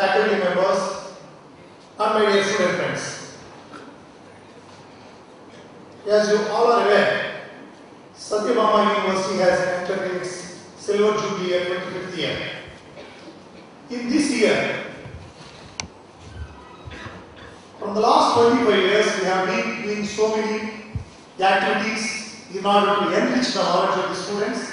faculty members, and my dear student friends. As you all are aware, Sathyabama University has entered its Silver Jubilee at 25th year. In this year, from the last 25 years, we have been doing so many activities in order to enrich the knowledge of the students.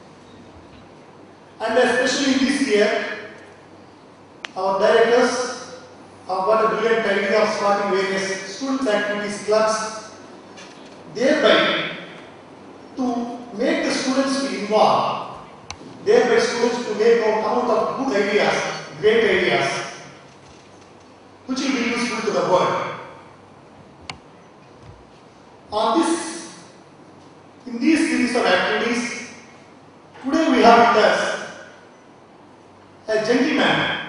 And especially in this year, our directors have got a brilliant idea of starting various students' activities clubs, thereby to make the students to involve, thereby students to make out of good ideas, great ideas, which will be useful to the world. In these series of activities, today we have with us a gentleman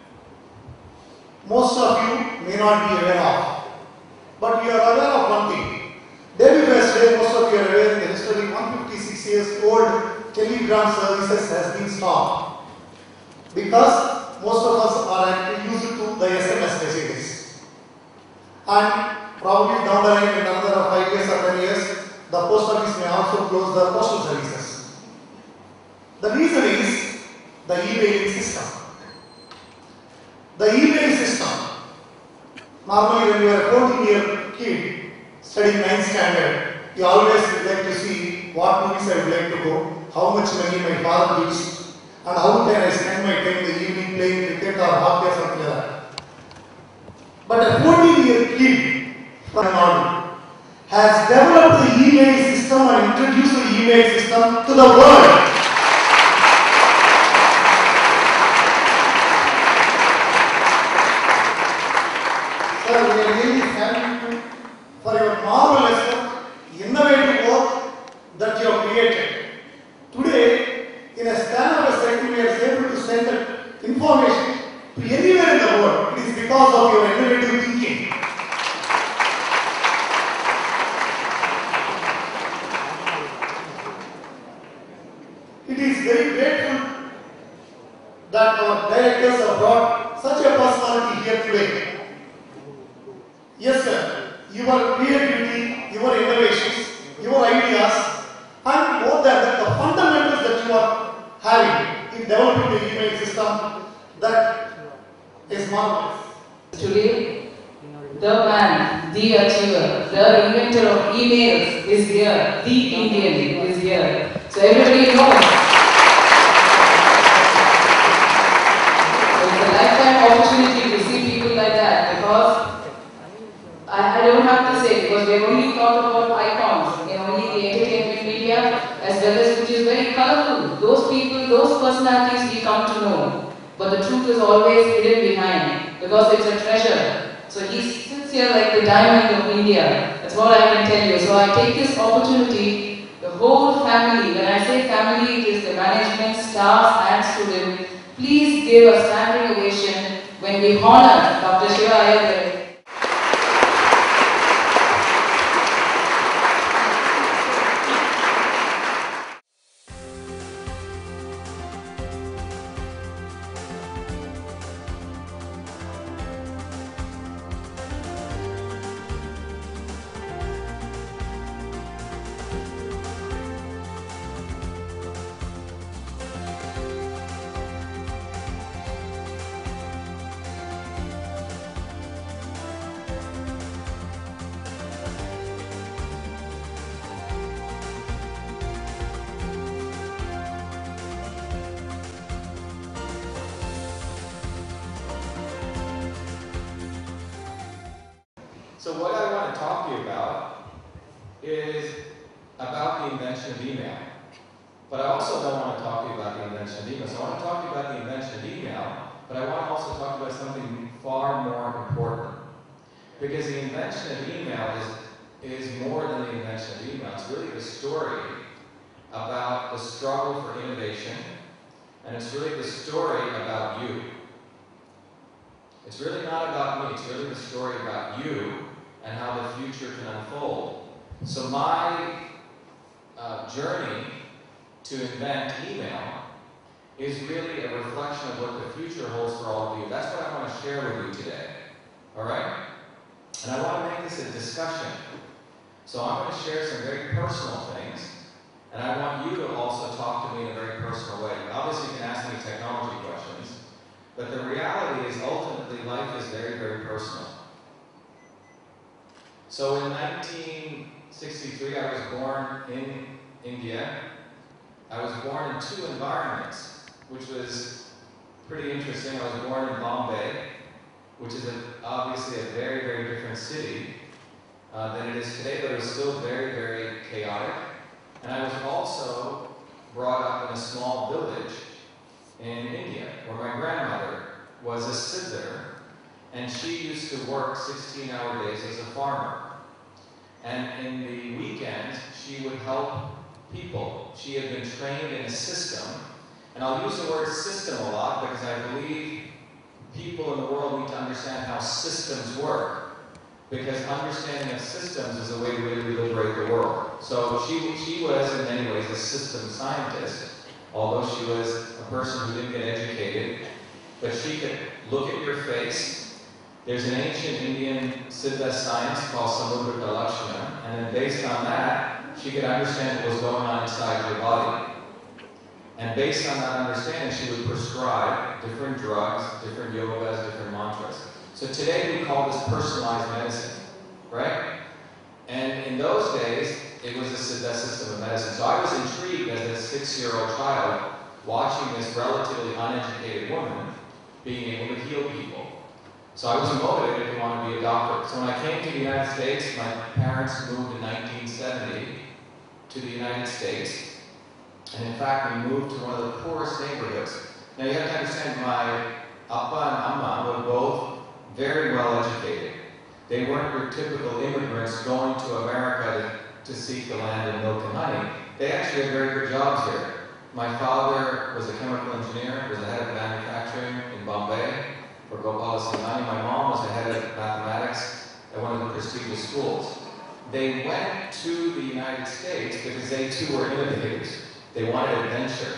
most of you may not be aware of, but you are aware of one thing. Day before yesterday, most of you are aware in the history, 156 years old telegram services has been stopped because most of us are actually used to the SMS messages. And probably down the line in another 5 years or 10 years, the post office may also close the postal services. The reason is the emailing system. The email system. Normally when you are a 14-year kid studying 9th standard, you always would like to see what movies I would like to go, how much money my father gives, and how can I spend my time in the evening playing cricket or hockey or something like that. But a 14-year kid from Nadu has developed the email system and introduced the email system to the world. Sir, we are really thanking you for your marvelous work, innovative work that you have created. Today, in a span of a second, we are able to send that information to anywhere in the world. It is because of your innovative thinking. It is very grateful that our directors have brought such a personality here today. Yes, sir, your creativity, your innovations, your ideas, and more than that, the fundamentals that you are having in developing the email system, that is marvelous. Today, the man, the achiever, the inventor of emails is here, the Indian is here. So everybody knows. It's a lifetime opportunity to see people like that, because I don't have to say, because we have only talked about icons in only the entertainment media, as well as which is very colorful. Those people, those personalities we come to know. But the truth is always hidden behind, because it's a treasure. So he sits here like the diamond of India. That's what I can tell you. So I take this opportunity, the whole family, when I say family, it is the management, staff and students. Please give a standing ovation when we honor Dr. Shiva Ayyadurai. So what I want to talk to you about is about the invention of email. But I also don't want to talk to you about the invention of email. So I want to talk to you about the invention of email, but I want to also talk about something far more important. Because the invention of email is more than the invention of email. It's really the story about the struggle for innovation, and it's really the story about you. It's really not about me, it's really the story about you and how the future can unfold. So my journey to invent email is really a reflection of what the future holds for all of you. That's what I want to share with you today. All right? And I want to make this a discussion. So I'm going to share some very personal things, and I want you to also talk to me in a very personal way. Obviously, you can ask me technology questions, but the reality is ultimately life is very, very personal. So in 1963, I was born in India. I was born in two environments, which was pretty interesting. I was born in Bombay, which is obviously a very, very different city than it is today, but it was still very, very chaotic. And I was also brought up in a small village in India, where my grandmother was a siddhar, and she used to work 16-hour days as a farmer. And in the weekends, she would help people. She had been trained in a system, and I'll use the word system a lot because I believe people in the world need to understand how systems work, because understanding of systems is a way to really liberate the world. So she was, in many ways, a system scientist, although she was a person who didn't get educated, but she could look at your face. There's an ancient Indian Siddha science called Samudra Lakshana, and then based on that, she could understand what was going on inside your body. And based on that understanding, she would prescribe different drugs, different yogas, different mantras. So today we call this personalized medicine, right? And in those days, it was a Siddha system of medicine. So I was intrigued as a 6-year-old child watching this relatively uneducated woman being able to heal people. So I was motivated to want to be a doctor. So when I came to the United States, my parents moved in 1970 to the United States. And in fact, we moved to one of the poorest neighborhoods. Now you have to understand, my Appa and Amma were both very well educated. They weren't your typical immigrants going to America to seek the land of milk and honey. They actually had very good jobs here. My father was a chemical engineer, was the head of manufacturing in Bombay for Gopala Singhani. My mom was the head of mathematics at one of the prestigious schools. They went to the United States because they too were innovators. They wanted adventure.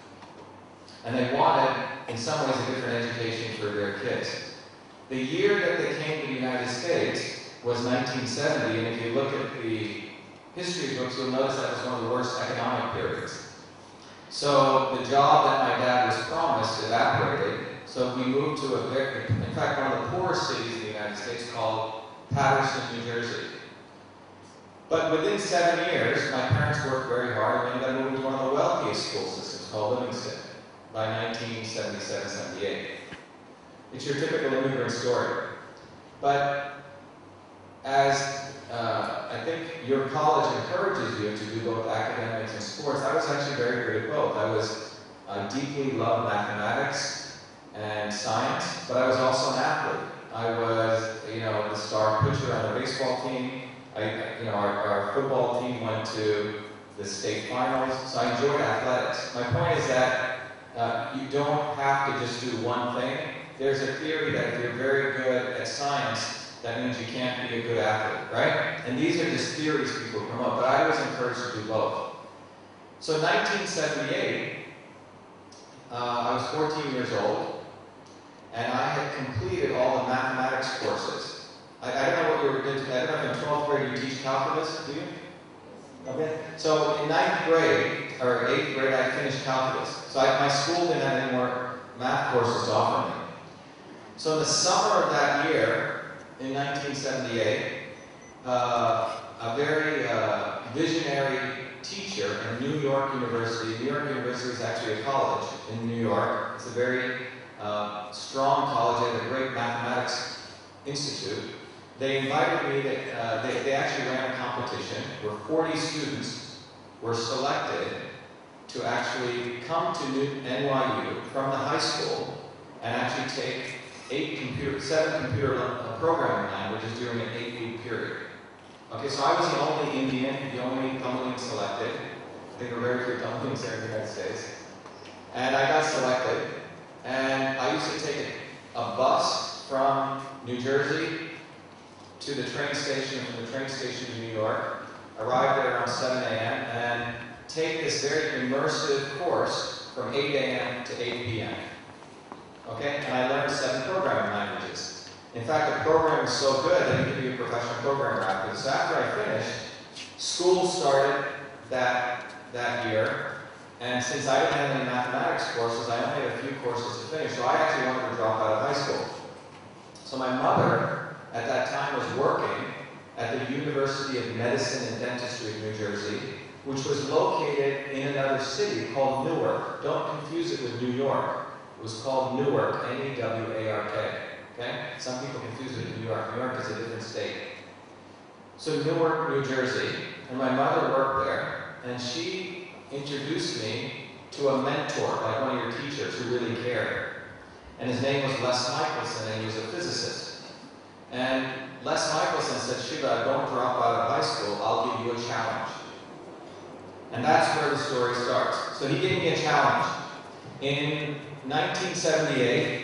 And they wanted, in some ways, a different education for their kids. The year that they came to the United States was 1970, and if you look at the history books, you'll notice that was one of the worst economic periods. So the job that my dad was promised evaporated, so we moved to in fact, one of the poorest cities in the United States called Paterson, New Jersey. But within 7 years, my parents worked very hard and ended up moving to one of the wealthiest school systems called Livingston by 1977-78. It's your typical immigrant story. But as I think your college encourages you to do both academics and sports, I was actually very good at both. I deeply loved mathematics and science, but I was also an athlete. I was, the star pitcher on the baseball team. Our football team went to the state finals, so I enjoyed athletics. My point is that you don't have to just do one thing. There's a theory that if you're very good at science, that means you can't be a good athlete, right? And these are just theories people come up, but I was encouraged to do both. So in 1978, I was 14 years old, and I had completed all the mathematics courses. I don't know what you were into. I don't know if in 12th grade you teach calculus, do you? Okay. So in 9th grade, or 8th grade, I finished calculus. So my school didn't have any more math courses to offer me. So in the summer of that year, in 1978, a very visionary teacher in New York University. New York University is actually a college in New York. It's a very strong college. They have a great mathematics institute. They invited me, they actually ran a competition where 40 students were selected to actually come to NYU from the high school and actually take 7 computer programming languages during an 8-week period. Okay, so I was the only Indian, the only dumpling selected. I think there were very few dumplings there in the United States. And I got selected. And I used to take a bus from New Jersey to the train station, from the train station to New York, arrive there around 7 a.m., and take this very immersive course from 8 a.m. to 8 p.m. Okay? And I learned 7 programming languages. In fact, the program was so good that he could be a professional programmer after. So after I finished, school started that year. And since I didn't have any mathematics courses, I only had a few courses to finish. So I actually wanted to drop out of high school. So my mother, at that time, was working at the University of Medicine and Dentistry in New Jersey, which was located in another city called Newark. Don't confuse it with New York. It was called Newark, N-E-W-A-R-K. Okay? Some people confuse it with New York. New York is a different state. So Newark, New Jersey, and my mother worked there, and she introduced me to a mentor, like one of your teachers who really cared. And his name was Les Michelson, and he was a physicist. And Les Michelson said, Shiva, don't drop out of high school, I'll give you a challenge. And that's where the story starts. So he gave me a challenge. In 1978,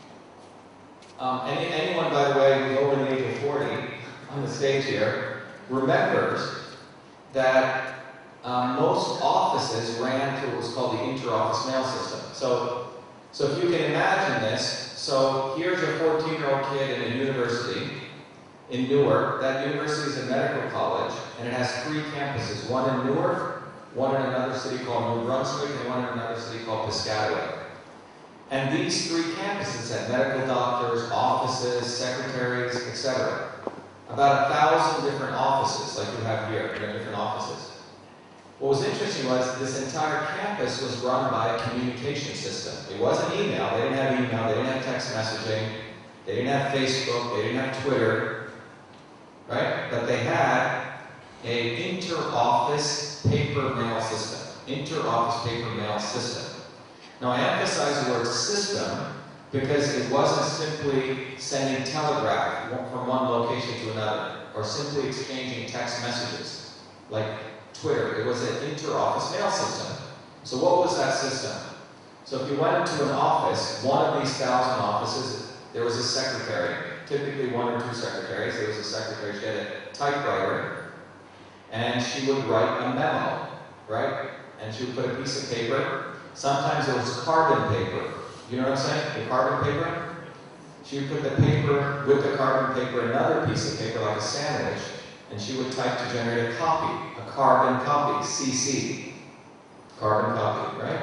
anyone, by the way, who's over the age of 40 on the stage here, remembers that most offices ran through what was called the inter-office mail system. So if you can imagine this, so here's a 14-year-old kid in a university in Newark. That university is a medical college, and it has 3 campuses, one in Newark, one in another city called New Brunswick, and one in another city called Piscataway. And these 3 campuses had medical doctors, offices, secretaries, etc. About 1,000 different offices, like you have here, different offices. What was interesting was this entire campus was run by a communication system. It wasn't email. They didn't have email. They didn't have text messaging. They didn't have Facebook. They didn't have Twitter. Right? But they had an inter-office paper mail system. Inter-office paper mail system. Now, I emphasize the word system because it wasn't simply sending telegraph from one location to another or simply exchanging text messages like Twitter. It was an inter-office mail system. So what was that system? So if you went into an office, one of these 1,000 offices, there was a secretary, typically 1 or 2 secretaries. There was a secretary, she had a typewriter, and she would write a memo, right? And she would put a piece of paper. Sometimes it was carbon paper. You know what I'm saying? The carbon paper? She would put the paper with the carbon paper, another piece of paper like a sandwich, and she would type to generate a copy. Carbon copy, CC. Carbon copy, right?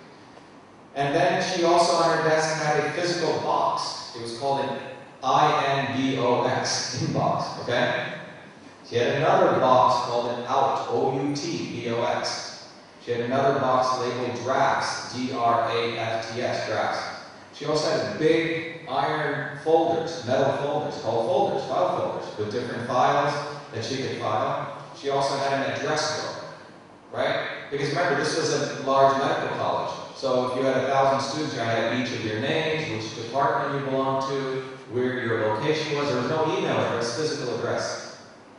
And then she also on her desk had a physical box. It was called an INBOX, inbox, okay? She had another box called an OUT, O-U-T-B-O-X. She had another box labeled drafts, D-R-A-F-T-S, drafts. She also had big iron folders, metal folders, called folders, file folders, with different files that she could file. She also had an address book, right? Because remember, this was a large medical college. So if you had 1,000 students, you had each of your names, which department you belonged to, where your location was. There was no email address, physical address.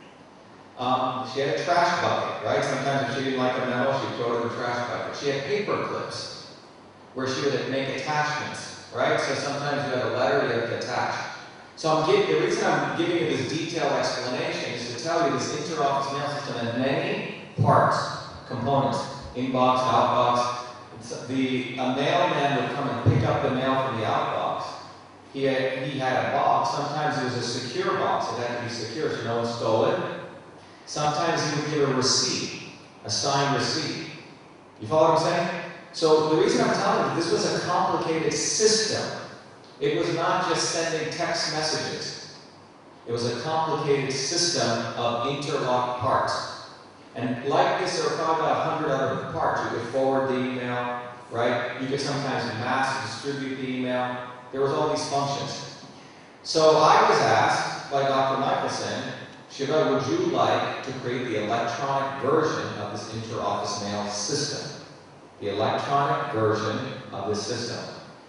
She had a trash bucket, right? Sometimes if she didn't like a memo, she'd throw it in the trash bucket. She had paper clips where she would make attachments, right? So sometimes you had a letter you had to attach. So the reason I'm giving you this detailed explanation is to tell you this inter-office mail system had many parts, components, inbox, outbox. A mailman would come and pick up the mail from the outbox. He had a box. Sometimes it was a secure box. It had to be secure so no one stole it. Sometimes he would give a receipt, a signed receipt. You follow what I'm saying? So the reason I'm telling you, this was a complicated system. It was not just sending text messages. It was a complicated system of interlocked parts. And like this, there were probably about 100 other parts. You could forward the email, right? You could sometimes mass distribute the email. There was all these functions. So I was asked by Dr. Michelson, Shiva, would you like to create the electronic version of this inter-office mail system? The electronic version of this system.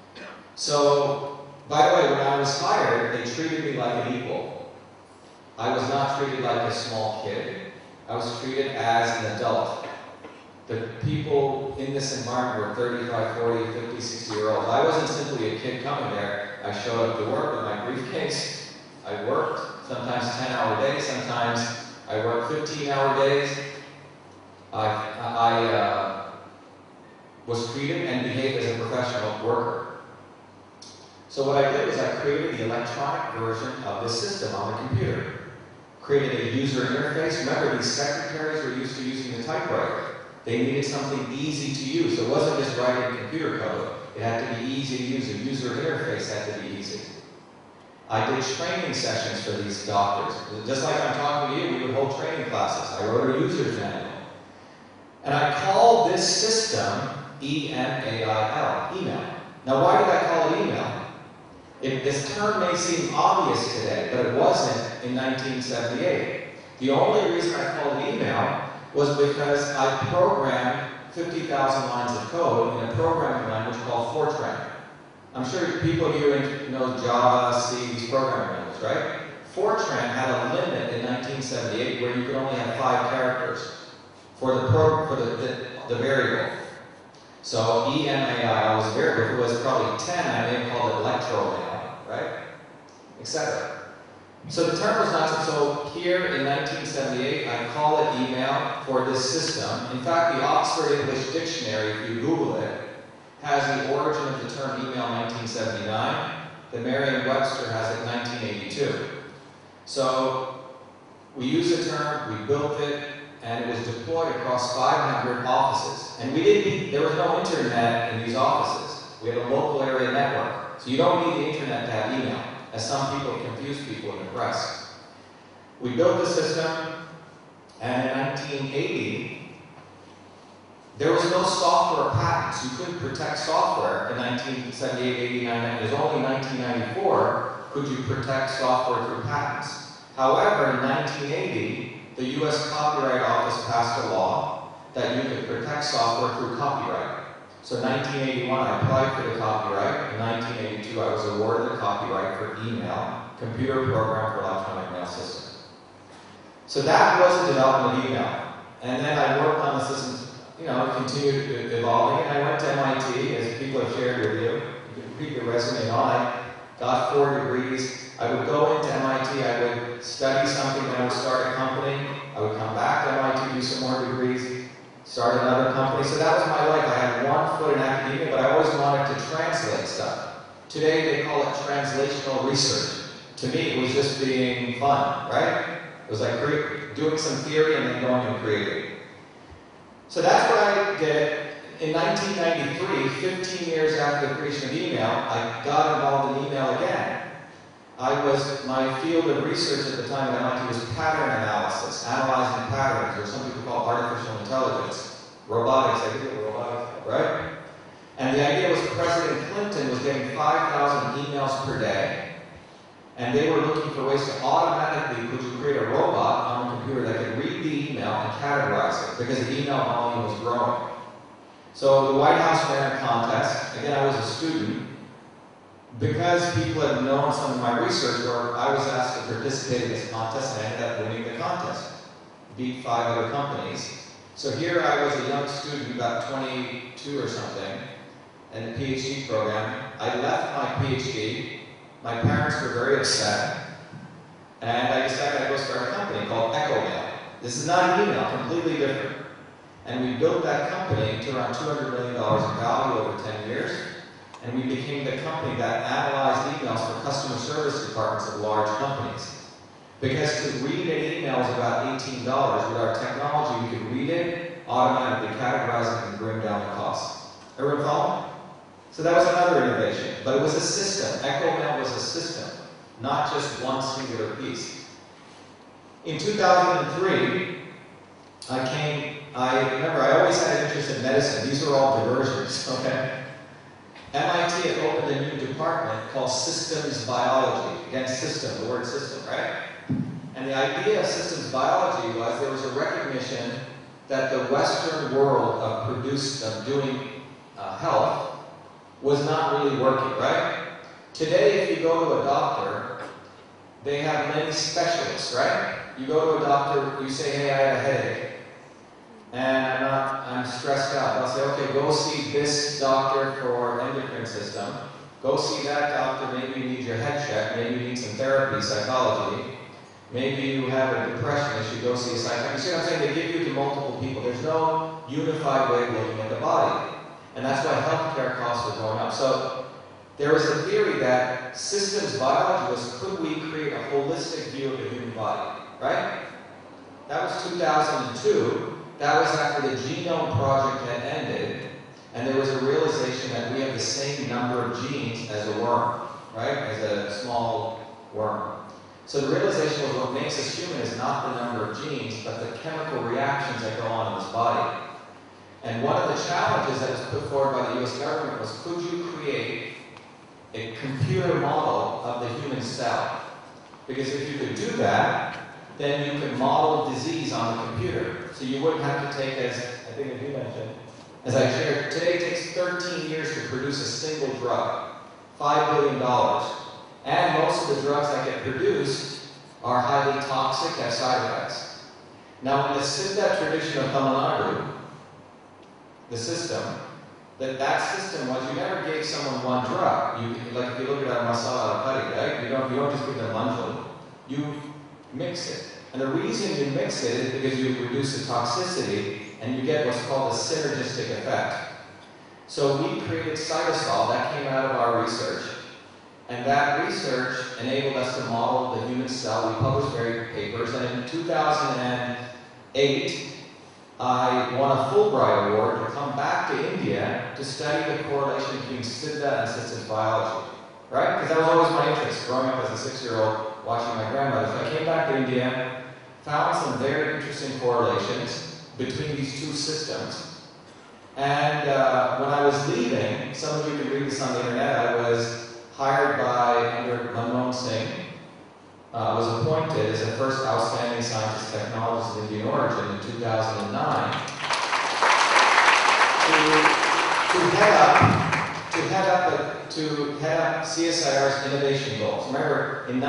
So, by the way, when I was hired, they treated me like an equal. I was not treated like a small kid. I was treated as an adult. The people in this environment were 35, 40, 50, 60-year-olds. I wasn't simply a kid coming there. I showed up to work with my briefcase. I worked, sometimes 10-hour days, sometimes I worked 15-hour days. was treated and behaved as a professional worker. So what I did was I created the electronic version of this system on the computer. Created a user interface. Remember, these secretaries were used to using the typewriter. They needed something easy to use. It wasn't just writing computer code. It had to be easy to use. The user interface had to be easy. I did training sessions for these doctors. Just like I'm talking to you, we would hold training classes. I wrote a user's manual. And I called this system E-M-A-I-L, email. Now, why did I call it email? This term may seem obvious today, but it wasn't in 1978. The only reason I called it email was because I programmed 50,000 lines of code in a programming language called Fortran. I'm sure people here know Java, C, these programming languages, right? Fortran had a limit in 1978 where you could only have 5 characters for the variable. So E-M-A-I was a variable. If it was probably 10, I may have called it electromail, right? Etc. So the term was not so here in 1978, I call it email for this system. In fact, the Oxford English Dictionary, if you Google it, has the origin of the term email 1979. The Merriam-Webster has it 1982. So we used the term, we built it, and it was deployed across 500 offices. And there was no internet in these offices. We had a local area network. So you don't need the internet to have email, as some people confuse people in the press. We built the system, and in 1980, there was no software patents. You couldn't protect software in 1978, 89, and it was only 1994 could you protect software through patents. However, in 1980, the U.S. Copyright Office passed a law that you could protect software through copyright. So in 1981, I applied for the copyright. In 1982, I was awarded the copyright for email, computer program for electronic mail system. So that was the development of email. And then I worked on the systems, continued evolving, and I went to MIT, as people have shared with you. You can read the resume on. I got 4 degrees. I would go into MIT, I would study something, then I would start a company. I would come back to MIT, do some more degrees, start another company. So that was my life. I had 1 foot in academia, but I always wanted to translate stuff. Today they call it translational research. To me, it was just being fun, right? It was like doing some theory and then going and creating. So that's what I did. In 1993, 15 years after the creation of email, I got involved in email again. My field of research at the time at MIT was pattern analysis, analyzing patterns, or some people call artificial intelligence, robotics. I did robotics, right? And the idea was President Clinton was getting 5,000 emails per day, and they were looking for ways to automatically, could you create a robot on a computer that could read the email and categorize it, because the email volume was growing. So the White House ran a contest. Again, I was a student. Because people had known some of my research work, I was asked to participate in this contest, and I ended up winning the contest. Beat 5 other companies. So here I was a young student, about 22 or something, in a PhD program. I left my PhD. My parents were very upset. And I decided I'd go start a company called EchoMail. This is not an email, completely different. And we built that company to around $200 million in value over 10 years. And we became the company that analyzed emails for customer service departments of large companies. Because to read an email is about $18. With our technology, we could read it, automatically categorize it, and bring down the cost. Everyone follow? So that was another innovation. But it was a system. EchoMail was a system, not just one singular piece. In 2003, I remember I always had an interest in medicine. These are all diversions, okay? MIT had opened a new department called Systems Biology. Again, system, the word system, right? And the idea of systems biology was there was a recognition that the Western world of doing health was not really working, right? Today, if you go to a doctor, they have many specialists, right? You go to a doctor, you say, hey, I have a headache. And I'm stressed out. They'll say, okay, go see this doctor for endocrine system. Go see that doctor. Maybe you need your head checked. Maybe you need some therapy, psychology. Maybe you have a depression issue. Go see a psychiatrist. You see what I'm saying? They give you to multiple people. There's no unified way of looking at the body. And that's why healthcare costs are going up. So there is a theory that systems biology was, could we create a holistic view of the human body, right? That was 2002. That was after the genome project had ended, and there was a realization that we have the same number of genes as a worm, right? As a small worm. So the realization was what makes us human is not the number of genes, but the chemical reactions that go on in this body. And one of the challenges that was put forward by the US government was, could you create a computer model of the human cell? Because if you could do that, then you could model disease on the computer. So you wouldn't have to take, as I think as you mentioned, as I shared, today it takes 13 years to produce a single drug, $5 billion. And most of the drugs that get produced are highly toxic, have side effects. Now, in the Siddha tradition of Tamil Nadu, the system, that system was you never gave someone one drug. Like if you look at a masala curry, right? You don't just give them manjal. You mix it. And the reason you mix it is because you reduce the toxicity and you get what's called a synergistic effect. So we created cytosol, that came out of our research. And that research enabled us to model the human cell. We published various papers, and in 2008, I won a Fulbright Award to come back to India to study the correlation between Siddha and systems biology. Right? Because that was always my interest, growing up as a 6-year-old, watching my grandmother. So I came back to India, found some very interesting correlations between these two systems. And when I was leaving, some of you can read this on the internet, I was hired by, under Manmohan Singh, was appointed as the first outstanding scientist technologist of Indian origin in 2009 to head up CSIR's innovation goals. Remember, in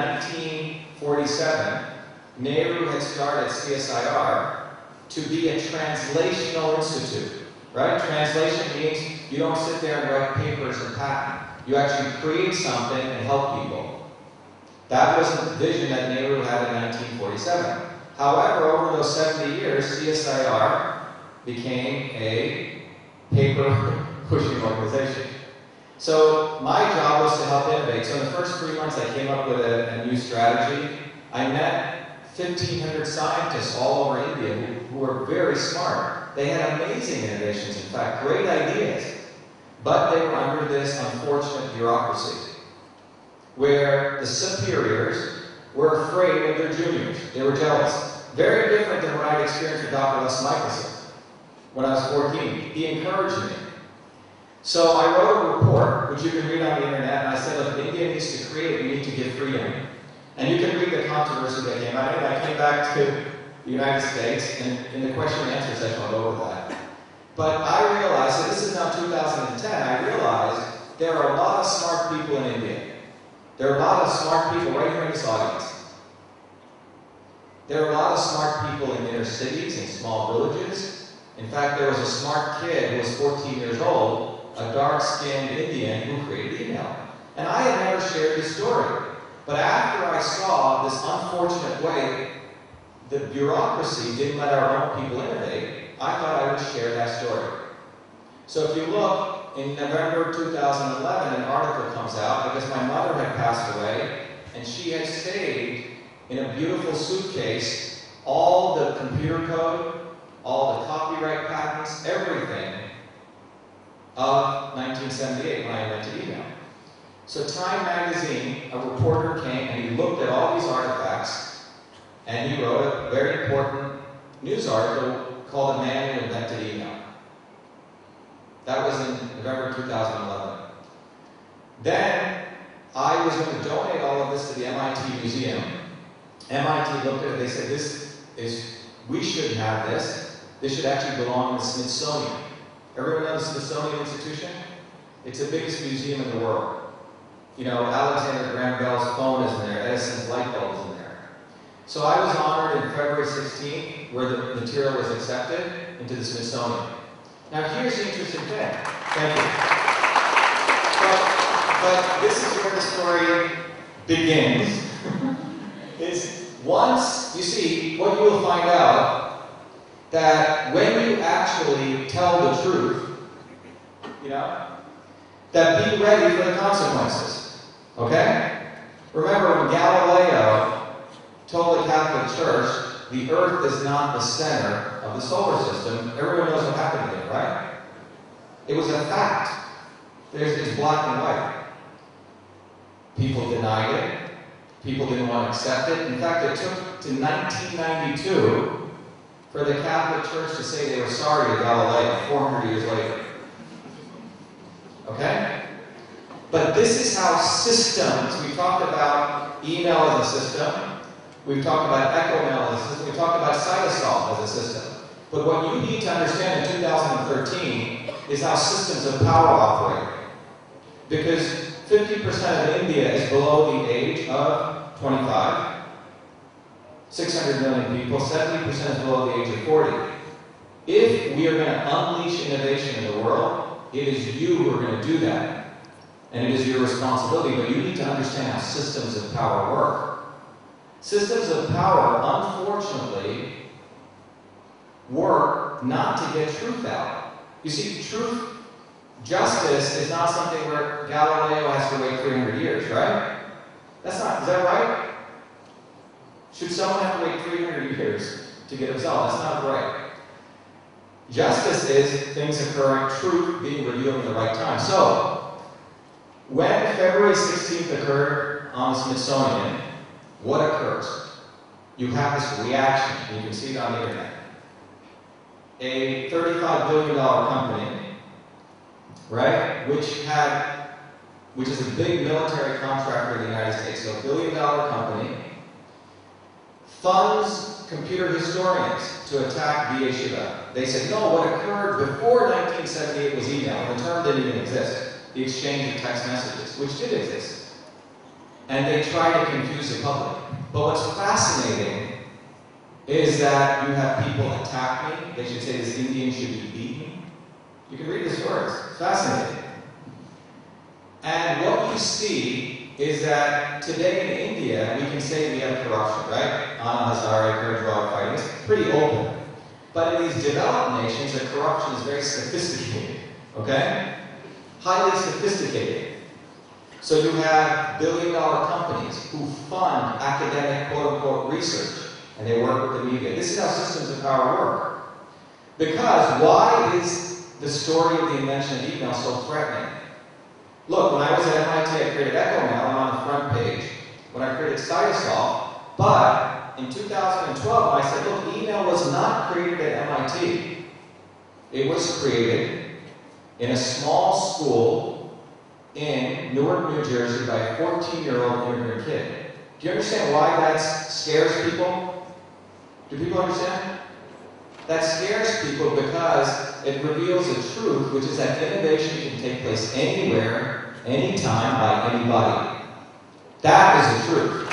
1947, Nehru had started CSIR to be a translational institute. Right? Translation means you don't sit there and write papers and patent. You actually create something and help people. That was the vision that Nehru had in 1947. However, over those 70 years, CSIR became a paper-pushing organization. So my job was to help innovate. So in the first 3 months, I came up with a new strategy. I met 1,500 scientists all over India who were very smart. They had amazing innovations, in fact, great ideas. But they were under this unfortunate bureaucracy, where the superiors were afraid of their juniors. They were jealous. Very different than what I'd experienced with Dr. Les Michelson when I was 14. He encouraged me. So I wrote a report, which you can read on the internet, and I said, look, India needs to create, we need to give freedom. And you can read the controversy that came out of it. I came back to the United States, and in the question and answer session, I'll go over that. But I realized, so this is now 2010, I realized there are a lot of smart people in India. There are a lot of smart people right here in this audience. There are a lot of smart people in inner cities, in small villages. In fact, there was a smart kid who was 14 years old, a dark-skinned Indian who created email. And I had never shared this story. But after I saw this unfortunate way the bureaucracy didn't let our own people innovate, I thought I would share that story. So if you look, in November 2011, an article comes out because my mother had passed away, and she had saved in a beautiful suitcase all the computer code, all the copyright patents, everything of 1978 when I invented email. So Time magazine, a reporter came and he looked at all these artifacts and he wrote a very important news article called The Man Who Invented Email. That was in November 2011. Then I was going to donate all of this to the MIT Museum. MIT looked at it, they said, we shouldn't have this. This should actually belong in the Smithsonian. Everyone knows the Smithsonian Institution? It's the biggest museum in the world. You know, Alexander Graham Bell's phone is in there, Edison's light bulb is in there. So I was honored in February 16th, where the material was accepted, into the Smithsonian. Now here's the interesting thing. Thank you. But this is where the story begins. Is once, you see, what you will find out, that when you actually tell the truth, you know? That be ready for the consequences. Okay? Remember when Galileo told the Catholic Church the Earth is not the center of the solar system, everyone knows what happened there, right? It was a fact. It's black and white. People denied it. People didn't want to accept it. In fact, it took to 1992 for the Catholic Church to say they were sorry to Galileo 400 years later. Okay? But this is how systems, we talked about email as a system, we've talked about EchoMail as a system, we've talked about cytosol as a system. But what you need to understand in 2013 is how systems of power operate. Because 50% of India is below the age of 25. 600 million people, 70% is below the age of 40. If we are going to unleash innovation in the world, it is you who are going to do that. And it is your responsibility, but you need to understand how systems of power work. Systems of power, unfortunately, work not to get truth out. You see, justice is not something where Galileo has to wait 300 years, right? Is that right? Should someone have to wait 300 years to get absolved? That's not right. Justice is things occurring, truth being revealed at the right time. So, when February 16th occurred on the Smithsonian, what occurs? You have this reaction, and you can see it on the internet. A $35 billion company, right, which is a big military contractor in the United States, so a $1 billion company, funds computer historians to attack VA Shiva. They said, no, what occurred before 1978 was email, and the term didn't even exist. The exchange of text messages, which did exist. And they tried to confuse the public. But what's fascinating is that you have people attack me. They should say this Indian should be beaten. You can read the stories. It's fascinating. And what you see is that today in India, we can say we have corruption, right? Anna Hazare, Gurdwara fighting. It's pretty open. But in these developed nations, the corruption is very sophisticated. Okay? Highly sophisticated. So you have billion-dollar companies who fund academic, quote-unquote, research, and they work with the media. This is how systems of power work. Because why is the story of the invention of email so threatening? Look, when I was at MIT, I created EchoMail. I'm on the front page. When I created cytosol, but in 2012, I said, look, email was not created at MIT. It was created in a small school in Newark, New Jersey by a 14-year-old immigrant kid. Do you understand why that scares people? Do people understand? That scares people because it reveals a truth, which is that innovation can take place anywhere, anytime, by anybody. That is the truth.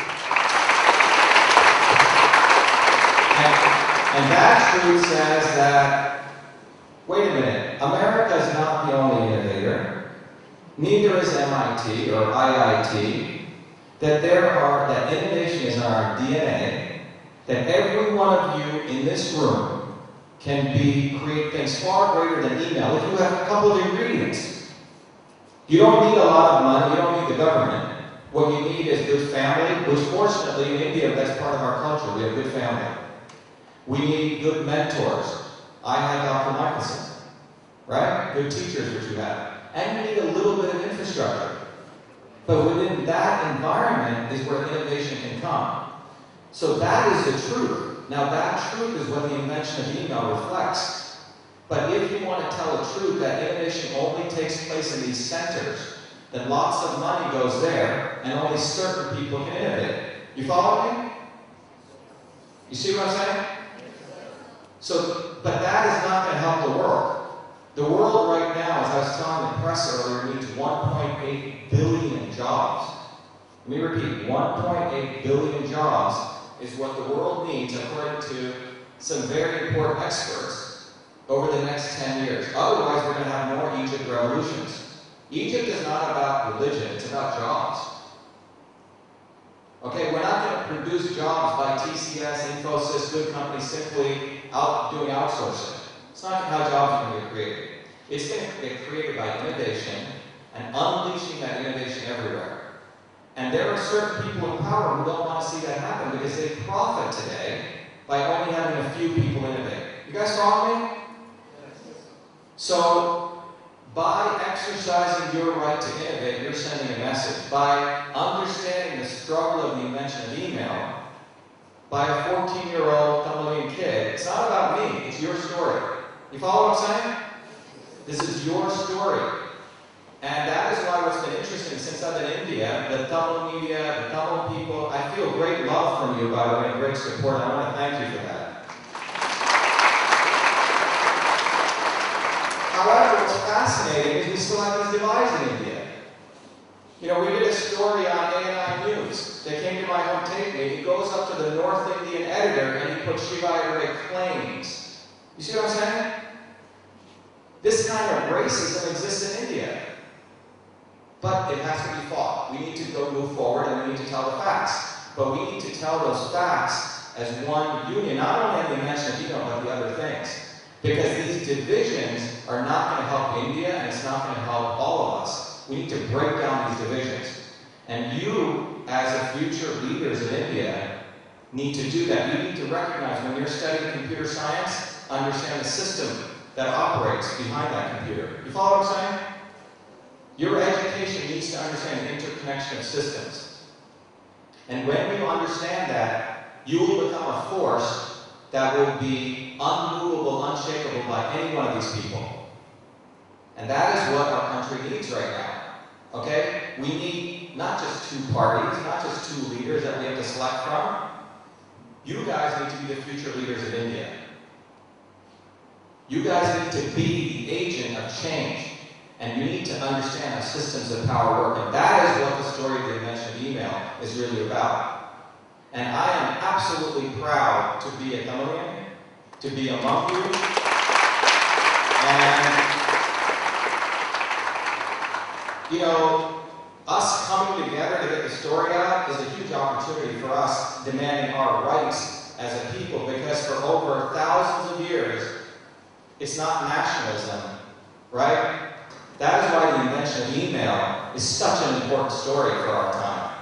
And that truth says that, wait a minute, America is not the only innovator. Neither is MIT or IIT. That innovation is in our DNA. That every one of you in this room can create things far greater than email if you have a couple of ingredients. You don't need a lot of money. You don't need the government. What you need is good family, which fortunately in India, that's part of our culture. We have good family. We need good mentors. I had Dr. Michelson, right? Good teachers, which you have. And you need a little bit of infrastructure. But within that environment is where innovation can come. So that is the truth. Now that truth is what the invention of email reflects. But if you want to tell the truth that innovation only takes place in these centers, then lots of money goes there, and only certain people can innovate. You follow me? You see what I'm saying? So, but that is not going to help the world. The world right now, as I was telling the press earlier, needs 1.8 billion jobs. Let me repeat, 1.8 billion jobs is what the world needs, according to some very important experts, over the next 10 years. Otherwise, we're going to have more Egypt revolutions. Egypt is not about religion, it's about jobs. Okay, we're not going to produce jobs by TCS, Infosys, good companies simply doing outsourcing. It's not how jobs are going to get created. It's going to get created by innovation and unleashing that innovation everywhere. And there are certain people in power who don't want to see that happen because they profit today by only having a few people innovate. You guys follow me? So, by exercising your right to innovate, you're sending a message. By understanding the struggle of the invention of email, by a 14-year-old Tamilian kid, it's not about me, it's your story. You follow what I'm saying? This is your story. And that is why what's been interesting since I've been in India, the Tamil media, the Tamil people, I feel great love from you, by the way, and great support. I want to thank you for that. However, what's fascinating is we still have these divides in India. You know, we did a story on ANI News. They came to my home tape meeting. He goes up to the North Indian editor and he puts Shiva Ayyadurai claims. You see what I'm saying? This kind of racism exists in India. But it has to be fought. We need to go move forward and we need to tell the facts. But we need to tell those facts as one union, not only in the invention of email, but the other things. Because these divisions are not going to help India and it's not going to help all of us. We need to break down these divisions. And you, as the future leaders of India, need to do that. You need to recognize when you're studying computer science, understand the system that operates behind that computer. You follow what I'm saying? Your education needs to understand the interconnection of systems. And when you understand that, you will become a force that will be unmovable, unshakable by any one of these people. And that is what our country needs right now. Okay? We need not just two parties, not just two leaders that we have to select from. You guys need to be the future leaders of India. You guys need to be the agent of change. And you need to understand how systems of power work. And that is what the story of the invention of email is really about. And I am absolutely proud to be a Tamilian, to be among you. And, you know, us coming together to get the story out is a huge opportunity for us demanding our rights as a people. Because for over thousands of years, it's not nationalism, right? That is why the invention of email is such an important story for our time.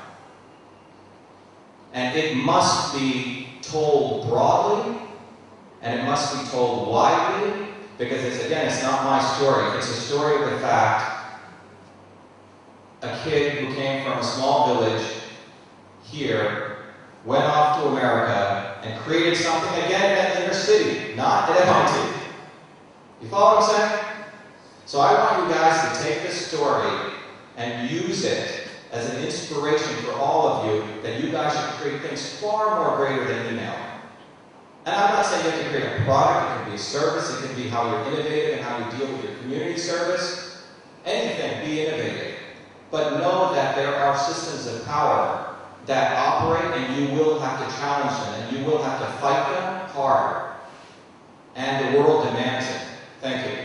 And it must be told broadly, and it must be told widely, because it's not my story. It's a story of the fact a kid who came from a small village here, went off to America, and created something again in the inner city, not at MIT. You follow what I'm saying? So I want you guys to take this story and use it as an inspiration for all of you that you guys should create things far more greater than email. And I'm not saying you have to create a product, it can be a service, it can be how you're innovative and how you deal with your community service. Anything, be innovative. But know that there are systems of power that operate and you will have to challenge them and you will have to fight them hard. And the world demands it. Thank you.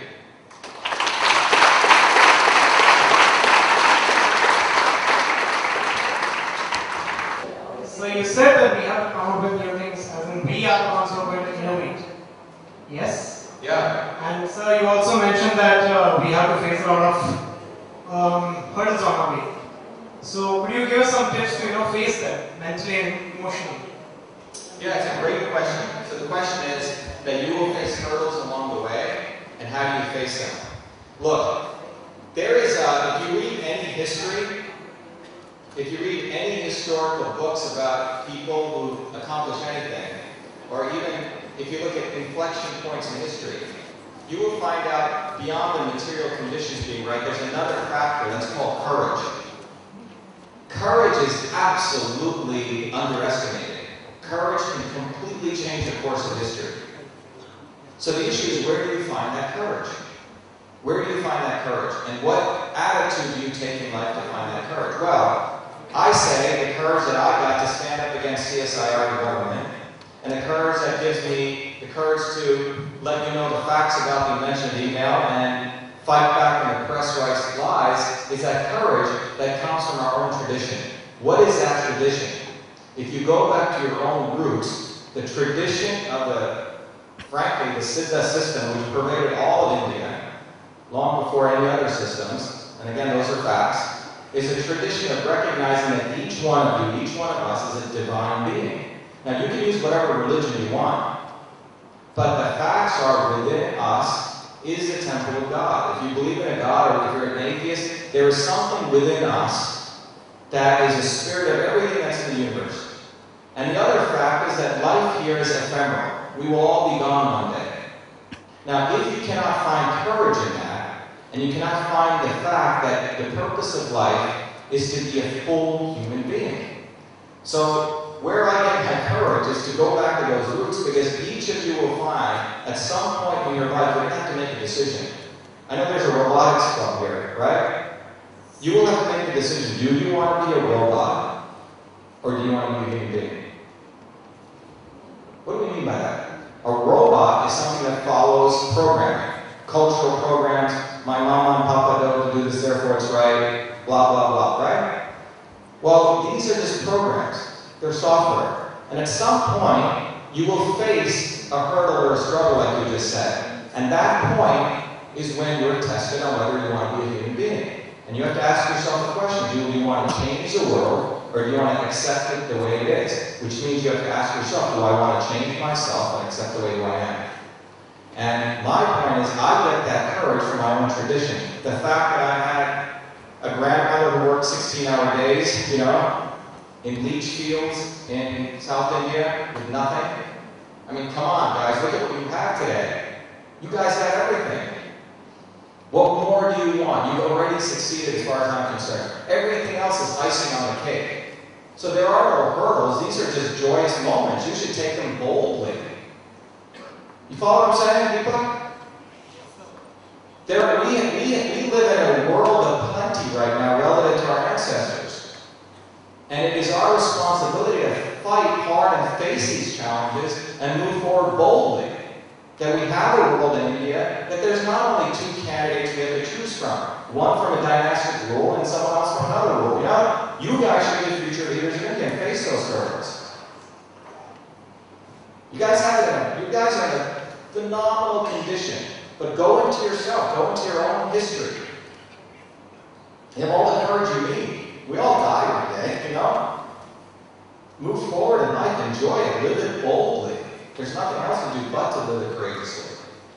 So you said that we have to come up with new things, as in we are the ones who are going to innovate. Yes? Yeah. And so you also mentioned that we have to face a lot of hurdles on our way. So could you give us some tips to face them mentally and emotionally? Yeah, it's a great question. So the question is that you will face hurdles along the way, and how do you face them? Look, there is if you read any history, if you read any historical books about people who accomplish anything, or even if you look at inflection points in history, you will find out beyond the material conditions being right, there's another factor that's called courage. Courage is absolutely underestimated. Courage can completely change the course of history. So the issue is, where do you find that courage? Where do you find that courage? And what attitude do you take in life to find that courage? Well, I say the courage that I got to stand up against CSIR government, and the courage that gives me the courage to let you know the facts about the invention of email and fight back when the press writes lies, is that courage that comes from our own tradition. What is that tradition? If you go back to your own roots, the tradition of frankly, the Siddha system, which pervaded all of India, long before any other systems, and again, those are facts, is a tradition of recognizing that each one of you, each one of us, is a divine being. Now, you can use whatever religion you want, but the facts are within us is the temple of God. If you believe in a God or if you're an atheist, there is something within us that is the spirit of everything that's in the universe. And the other fact is that life here is ephemeral. We will all be gone one day. Now, if you cannot find courage in that, and you cannot find the fact that the purpose of life is to be a full human being. So, where I get my courage is to go back to those roots, because each of you will find at some point in your life you're going to have to make a decision. I know there's a robotics club here, right? You will have to make a decision. Do you want to be a robot, or do you want to be a human being? What do we mean by that? A robot is something that follows programming, cultural programs. My mama and papa don't do this, therefore it's right, blah, blah, blah, right? Well, these are just programs. They're software. And at some point, you will face a hurdle or a struggle, like you just said. And that point is when you're tested on whether you want to be a human being. And you have to ask yourself the question, do you want to change the world, or do you want to accept it the way it is? Which means you have to ask yourself, do I want to change myself and accept the way I am? And my point is, I get that courage from my own tradition. The fact that I had a grandmother who worked 16-hour days, you know, in leach fields in South India with nothing. I mean, come on, guys, look at what you have today. You guys have everything. What more do you want? You've already succeeded as far as I'm concerned. Everything else is icing on the cake. So there are no hurdles. These are just joyous moments. You should take them boldly. You follow what I'm saying, people? We live in a world of plenty right now relative to our ancestors. And it is our responsibility to fight hard and face these challenges and move forward boldly. That we have a world in India that there's not only two candidates we have to choose from. One from a dynastic rule and someone else from another rule. You know, you guys should be the future leaders of India and face those hurdles. You guys are in a phenomenal condition. But go into yourself, go into your own history. You have all the courage you need. We all die every day, you know? Move forward in life, enjoy it, live it boldly. There's nothing else to do but to live it courageously.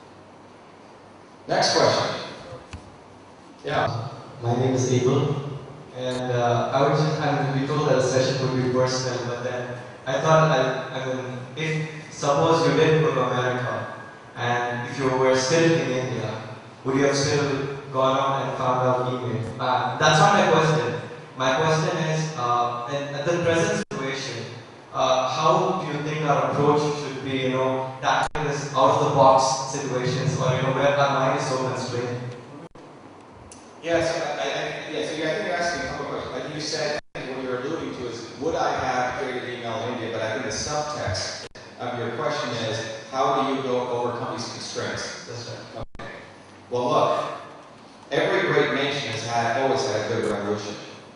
Next question. Yeah. My name is Abel, and I was just, we told that the session would be personal, but then I thought, if suppose you did go to America, and if you were still in India, would you have still gone out and found out email? That's not my question. My question is, at the present situation, how do you think our approach should be, tackling this out-of-the-box situations, or, where our mind is so constrained? Yes, I think you're asking a couple of questions. I think you said, what you're alluding to is, would I have created email in India? But I think the subtext of your question is, how do you overcome these constraints? That's right. Okay. Well, look, every great nation has always had a good revolution.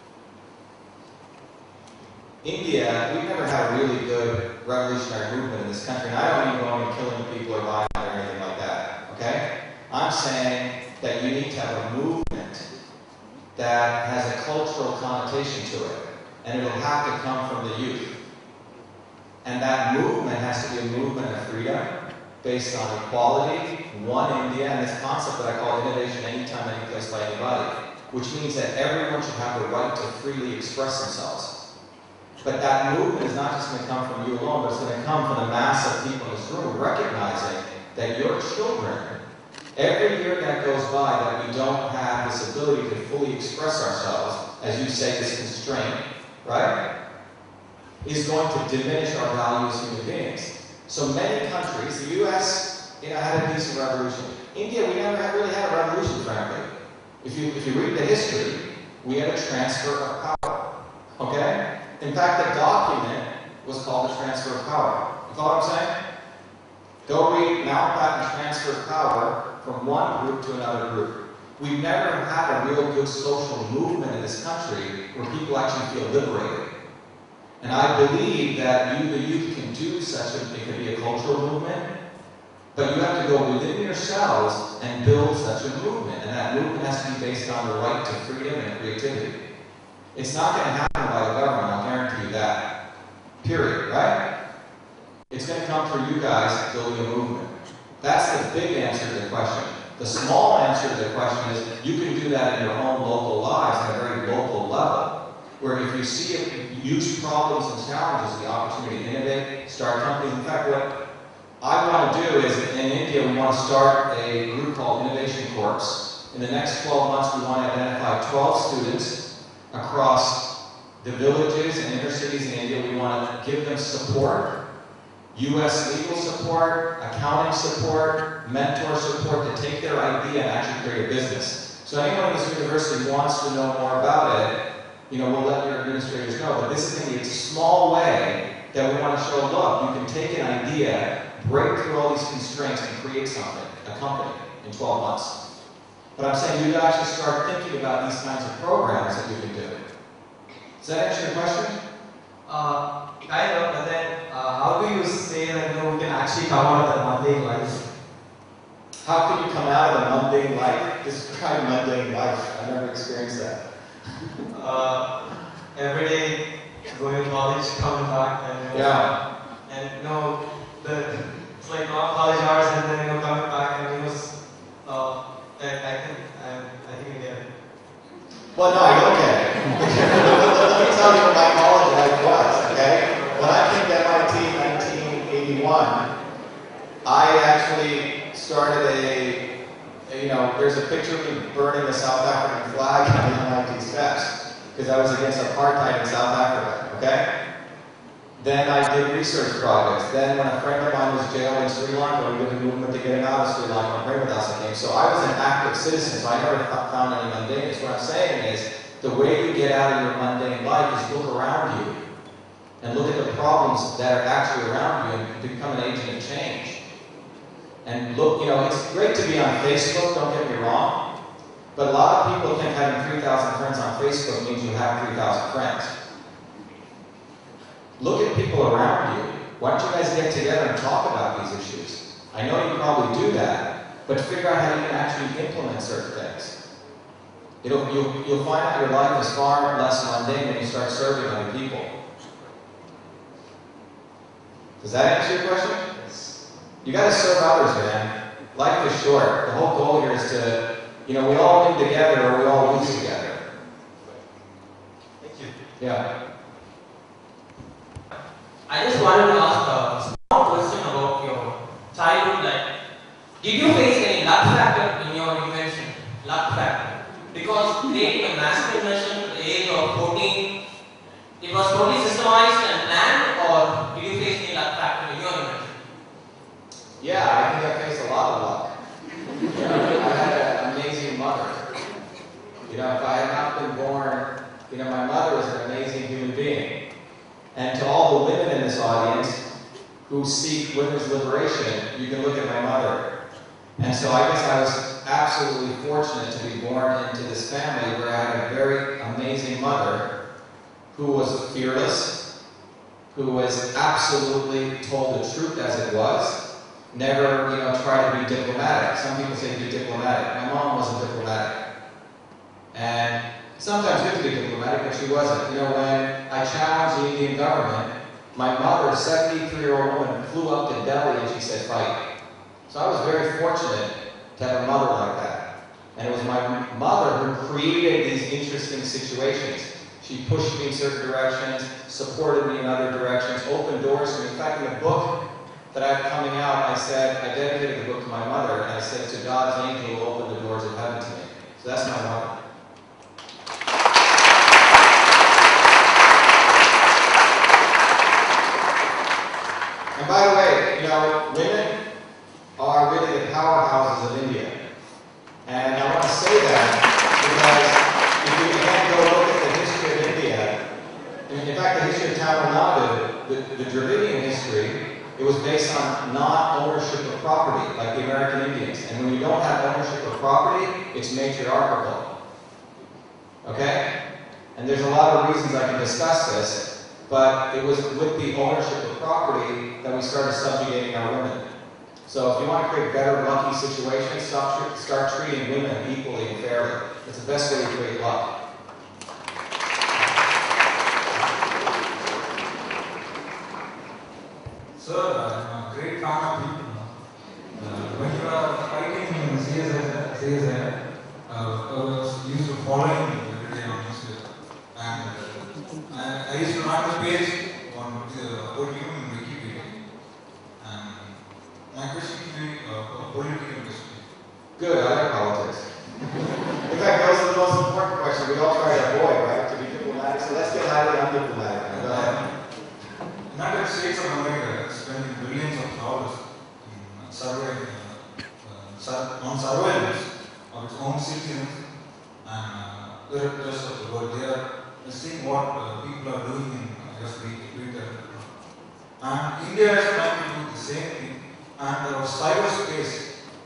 India, we've never had a really good revolutionary movement in this country, and I don't mean going and killing people or violence or anything like that, okay? I'm saying that you need to have a movement that has a cultural connotation to it, and it'll have to come from the youth. And that movement has to be a movement of freedom, based on equality, one India, and this concept that I call innovation anytime, any place, by anybody, which means that everyone should have the right to freely express themselves. But that movement is not just going to come from you alone, but it's going to come from the mass of people in this room, recognizing that your children, every year that goes by that we don't have this ability to fully express ourselves, as you say, this constraint, right, is going to diminish our value as human beings. So many countries, the U.S., had a decent revolution. India, we never really had a revolution, frankly. If you read the history, we had a transfer of power. Okay? In fact, the document was called the transfer of power. You follow what I'm saying? Go read Mountbatten transfer of power from one group to another group. We've never had a real good social movement in this country where people actually feel liberated. And I believe that you, the youth, can do such a, it could be a cultural movement, But you have to go within yourselves and build such a movement. And that movement has to be based on the right to freedom and creativity. It's not going to happen by the government, I'll guarantee you that. Period, right? It's going to come through you guys building a movement. That's the big answer to the question. The small answer to the question is you can do that in your own local lives at a very local level, where if you see huge problems and challenges, the opportunity to innovate, start companies. In fact, what I want to do is, in India, we want to start a group called Innovation Corps. In the next 12 months, we want to identify 12 students across the villages and inner cities in India. We want to give them support, U.S. legal support, accounting support, mentor support to take their idea and actually create a business. So anyone in this university who wants to know more about it, we'll let your administrators know. But this is going to be a small way that we want to show, look, you can take an idea, break through all these constraints and create something, a company, in 12 months. But I'm saying you guys should start thinking about these kinds of programs that you can do. Does that answer your question? Kind of, but then how do you say that we can actually come out of the mundane life? How can you come out of a mundane life? Describe mundane life. I've never experienced that. Every day going to college, coming back, and it's like not college hours, and then coming back, and I think I get it. Well, no, you don't get it. Let me tell you what my college life was, okay? When I came to MIT in 1981, I actually started there's a picture of me burning the South African flag on the MIT steps, because I was against apartheid in South Africa, okay? Then I did research projects. Then when a friend of mine was jailed in Sri Lanka, we did a movement to get him out of Sri Lanka when Premadasan came. So I was an active citizen, so I never found any mundaneness. What I'm saying is, the way you get out of your mundane life is look around you and look at the problems that are actually around you and become an agent of change. And look, it's great to be on Facebook, don't get me wrong, but a lot of people think having 3,000 friends on Facebook means you have 3,000 friends. Look at people around you. Why don't you guys get together and talk about these issues? I know you probably do that, but figure out how you can actually implement certain things. You'll find out your life is far less mundane when you start serving other people. Does that answer your question? Yes. You got to serve others, man. Life is short. The whole goal here is to, we all win together or we all lose together. Thank you. Yeah. I just wanted to ask a small question about your childhood life. Did you face any luck factor in your invention? Luck factor? Because creating a massive invention at the age of 14, it was totally systemized and planned, or did you face any luck factor in your invention? Yeah, I think I faced a lot of luck. I had an amazing mother. If I had not been born, my mother was an amazing human being. And to all the women in this audience who seek women's liberation, you can look at my mother. And so I guess I was absolutely fortunate to be born into this family where I had a very amazing mother who was fearless, who was absolutely told the truth as it was, never, tried to be diplomatic. Some people say be diplomatic. My mom wasn't diplomatic. And sometimes you have to be diplomatic, but she wasn't. When I challenged the Indian government, my mother, a 73-year-old woman, flew up to Delhi and she said, fight. So I was very fortunate to have a mother like that. And it was my mother who created these interesting situations. She pushed me in certain directions, supported me in other directions, opened doors for me. In fact, in the book that I have coming out, I dedicated the book to my mother, and I said, to God's angel will open the doors of heaven to me. So that's my mother. And by the way, women are really the powerhouses of India. And I want to say that because if you again go look at the history of India, in fact the history of Tamil Nadu, the Dravidian history, it was based on non-ownership of property, like the American Indians. And when you don't have ownership of property, it's matriarchal. Okay? And there's a lot of reasons I can discuss this, but it was with the ownership of property that we started subjugating our women. So if you want to create better lucky situations, start treating women equally and fairly. It's the best way to create luck. Sir, I'm a great fan of people. When you are fighting in CSI, I was used to following you every day on newspaper. And I used to write the page on about you in Wikipedia. And my question to you, a political question. Good, I like politics. In fact, those are the most important questions we all try to avoid, right? To be diplomatic. So let's get highly undiplomatic. Go ahead. United States of America is spending billions of dollars in on surveillance of its own citizens and the rest of the world. They are seeing what people are doing in FB, Twitter. And India is trying to do the same thing. And our cyberspace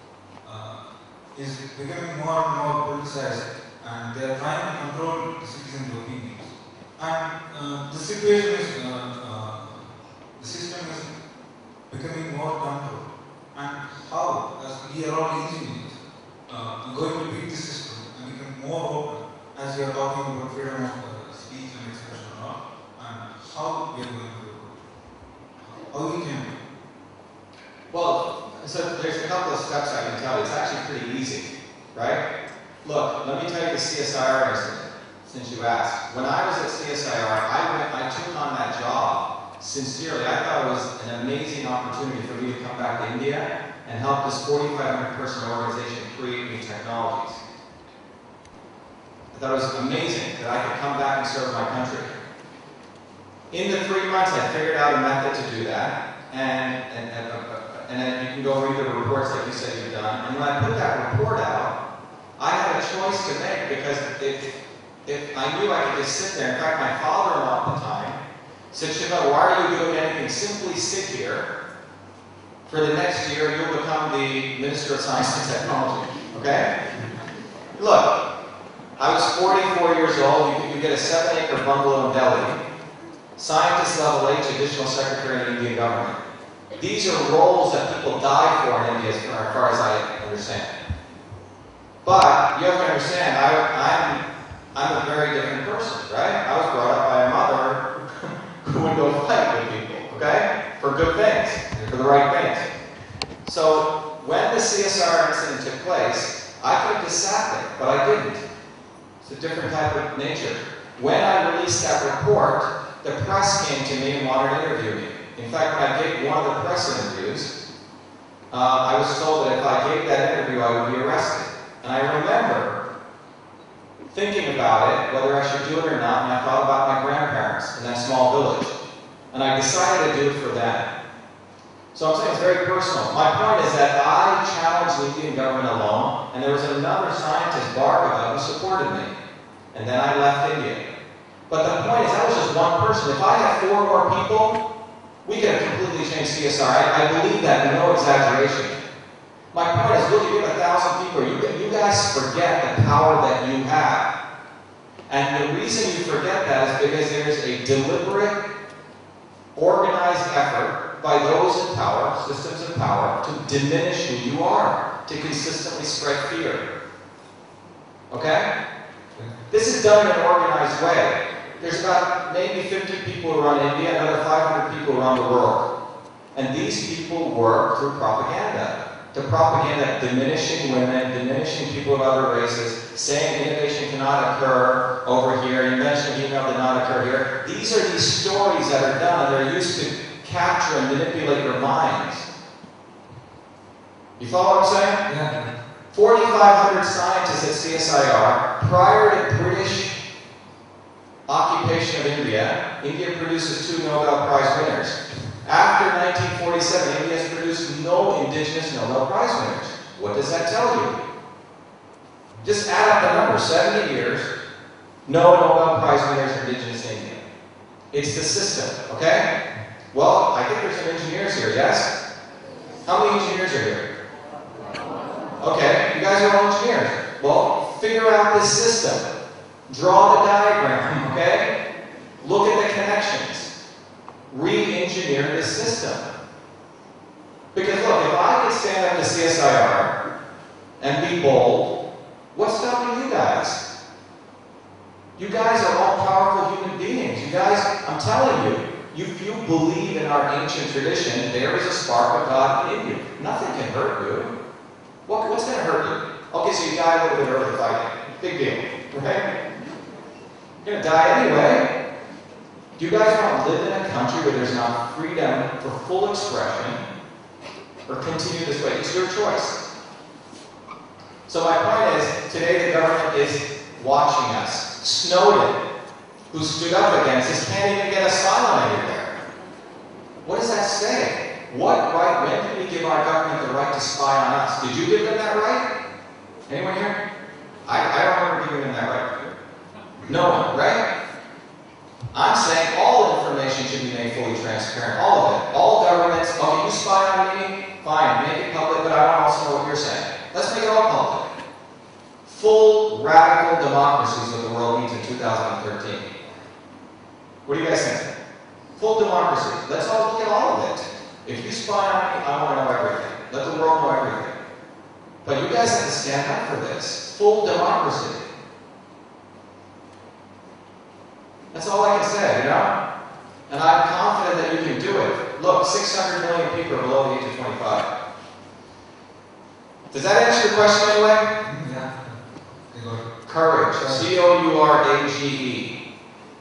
is becoming more and more politicized. And they are trying to control the citizens' opinions. And the situation is the system is becoming more controlled. And how, as we are all engineers, going to beat the system and become more open, as we are talking about freedom of speech and expression and all, and how we are going to, how we can. Well, so there's a couple of steps I can tell you. It's actually pretty easy, right? Look, let me tell you the CSIR incident, since you asked. When I was at CSIR, I took on that job sincerely. I thought it was an amazing opportunity for me to come back to India and help this 4,500 person organization create new technologies. I thought it was amazing that I could come back and serve my country. In the 3 months, I figured out a method to do that, and then you can go read the reports like you said you've done. And when I put that report out, I had a choice to make, because if I knew I could just sit there. In fact, my father-in-law at the time said, Shiva, why are you doing anything? Simply sit here. For the next year, you'll become the Minister of Science and Technology. Okay? Look, I was 44 years old. You get a 7-acre bungalow in Delhi. Scientist level H, additional secretary in the Indian government. These are roles that people die for in India, as far as I understand. But you have to understand, I'm a very different person, right? I was brought up by a mother who would go fight with people, okay? For good things, for the right things. So when the CSR incident took place, I could have just sat there, but I didn't. It's a different type of nature. When I released that report, the press came to me and wanted to interview me. In fact, when I gave one of the press interviews, I was told that if I gave that interview, I would be arrested. And I remember thinking about it, whether I should do it or not, and I thought about my grandparents in that small village. And I decided to do it for them. So I'm saying it's very personal. My point is that I challenged the Indian government alone, and there was another scientist, Bhargava, who supported me. And then I left India. But the point is, that was just one person. If I had 4 more people, we could have completely changed CSR. I believe that, no exaggeration. My point is, look, you have 1,000 people. You guys forget the power that you have. And the reason you forget that is because there's a deliberate, organized effort by those in power, systems of power, to diminish who you are, to consistently spread fear. Okay? This is done in an organized way. There's about maybe 50 people who run India, another 500 people who run the world. And these people work through propaganda. To propaganda diminishing women, diminishing people of other races, saying innovation cannot occur over here, invention of email did not occur here. These are these stories that are done, and they're used to capture and manipulate your minds. You follow what I'm saying? Yeah. 4,500 scientists at CSIR, prior to British occupation of India, India produces 2 Nobel Prize winners. After 1947, India has produced no indigenous Nobel Prize winners. What does that tell you? Just add up the numbers. 70 years, no Nobel Prize winners are indigenous in India. It's the system, okay? Well, I think there's some engineers here, yes? How many engineers are here? Okay, you guys are all engineers. Well, figure out this system. Draw the diagram, okay? Look at the connections. Re-engineer this system. Because look, if I could up to CSIR and be bold, what's stopping you guys? You guys are all powerful human beings. You guys, I'm telling you, if you believe in our ancient tradition, there is a spark of God in you. Nothing can hurt you. What's going to hurt you? Okay, so you die a little bit early fighting. Big deal, right? You're going to die anyway. Do you guys want to live in a country where there's not freedom for full expression, or continue this way? It's your choice. So my point is, today the government is watching us. Snowden, who stood up against us, can't even get asylum anywhere. What does that say? What right, when did we give our government the right to spy on us? Did you give them that right? Anyone here? I don't remember giving them that right. No one, right? I'm saying all information should be made fully transparent. All of it. All governments, okay, you spy on me, fine, make it public, but I want to also know what you're saying. Let's make it all public. Full, radical democracy is what the world needs in 2013. What do you guys think? Full democracy. Let's all look at all of it. If you spy on me, I want to know everything. Let the world know everything. But you guys have to stand up for this. Full democracy. That's all I can say, you know? And I'm confident that you can do it. Look, 600 million people are below the age of 25. Does that answer your question anyway? Yeah. Courage. C-O-U-R-A-G-E.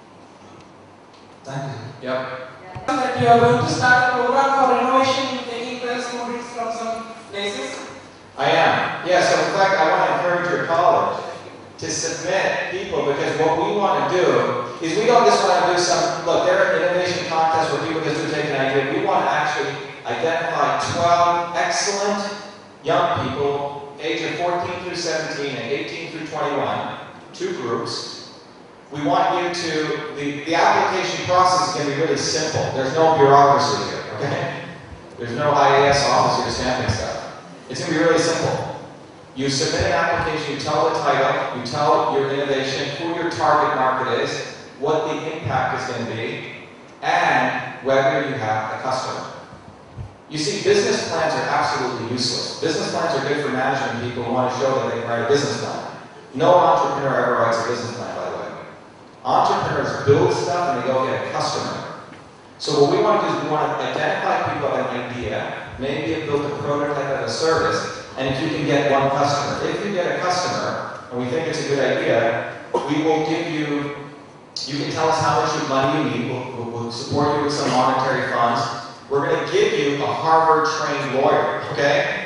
Thank you. Yep. That you are going to start a program for innovation taking place students from some places. I am. Yeah, so in fact, I want to encourage your college to submit people, because what we want to do is we don't just want to do some, look, there are innovation contests where people just do take an idea. We want to actually identify 12 excellent young people, age of 14 through 17 and 18 through 21, two groups. We want you to, the application process is going to be really simple. There's no bureaucracy here, okay? There's no IAS office here stamping stuff. It's going to be really simple. You submit an application, you tell the title, you tell your innovation, who your target market is, what the impact is going to be, and whether you have a customer. You see, business plans are absolutely useless. Business plans are good for management people who want to show that they can write a business plan. No entrepreneur ever writes a business plan, by the way. Entrepreneurs build stuff and they go get a customer. So what we want to do is we want to identify people with an idea, maybe have built a prototype of a service, and if you can get one customer. If you get a customer, and we think it's a good idea, we will give you, you can tell us how much money you need, we'll support you with some monetary funds. We're going to give you a Harvard-trained lawyer, okay?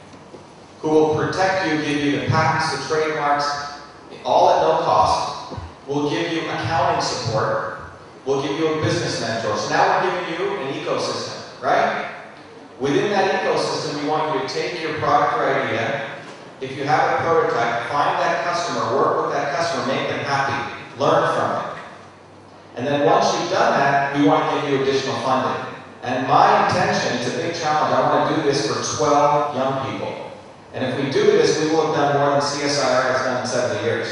Who will protect you, give you the patents, the trademarks, all at no cost. We'll give you accounting support. We'll give you a business mentor. So now we're giving you an ecosystem, right? Within that ecosystem, we want you to take your product or idea. If you have a prototype, find that customer, work with that customer, make them happy, learn from it. And then once you've done that, we want to give you additional funding. And my intention, it's a big challenge, I want to do this for 12 young people. And if we do this, we will have done more than CSIR has done in 70 years.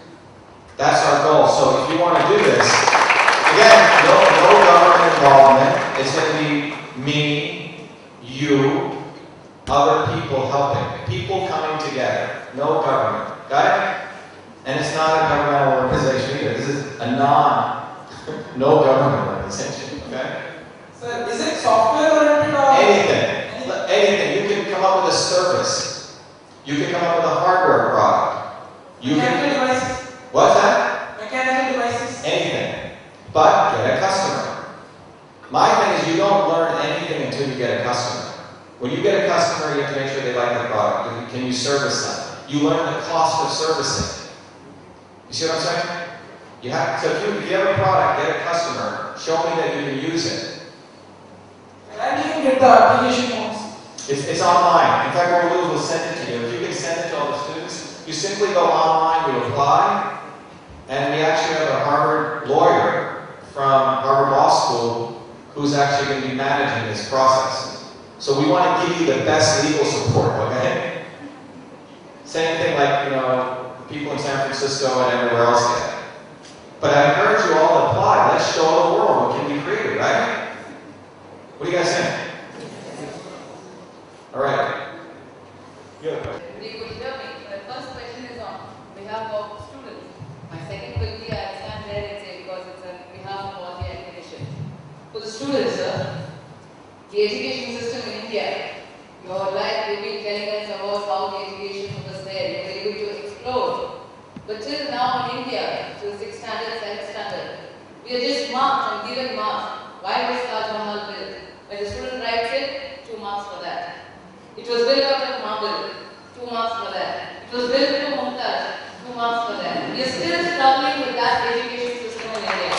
That's our goal. So if you want to do this, again, no government involvement. It's going to be me, you, other people helping. People coming together. No government. Got it? And it's not a governmental organization either. This is a no government organization. Okay? So is it software oriented or anything? Anything. You can come up with a service. You can come up with a hardware product. Mechanical devices? What's that? Mechanical devices? Anything. But get a customer. My thing is you don't learn anything until you get a customer. When you get a customer, you have to make sure they like the product. Can you service them? You learn the cost of servicing. You see what I'm saying? You have, so if you have a product, get a customer, show me that you can use it. And you can get the application forms. It's online. In fact, what we'll do is we'll send it to you. If you can send it to all the students, you simply go online, you apply, and we actually have a Harvard lawyer from Harvard Law School who's actually going to be managing this process. So we want to give you the best legal support, okay? Same thing like, people in San Francisco and everywhere else get. But I encourage you all to apply. Let's show the world what can be created, right? What do you guys think? All right. students, sir, the education system in India, you're right, you've been telling us about how the education was there, you were able to explore. But till now in India, to 6th standard, 7th standard, we are just marked and given marks. Why was Taj Mahal built? When the student writes it, 2 marks for that. It was built out of marble, 2 marks for that. It was built through Mumtaz, 2 marks for that. We are still struggling with that education system in India.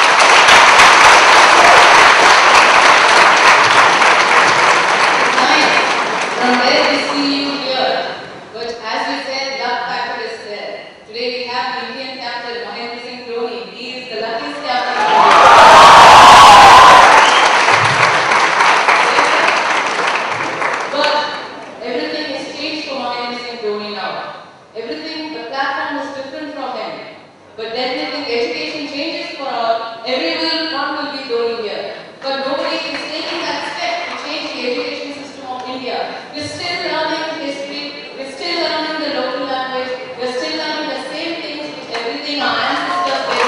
It's nice. From there we see you here. But as we said, luck factor is there. Today we have the Indian captain, Mahendra Singh Dhoni. He is the luckiest captain. But definitely education changes for all. Everyone will be going here. But nobody is taking that step to change the education system of India. We're still learning history, we're still learning the local language, we're still learning the same things which everything our ancestors did.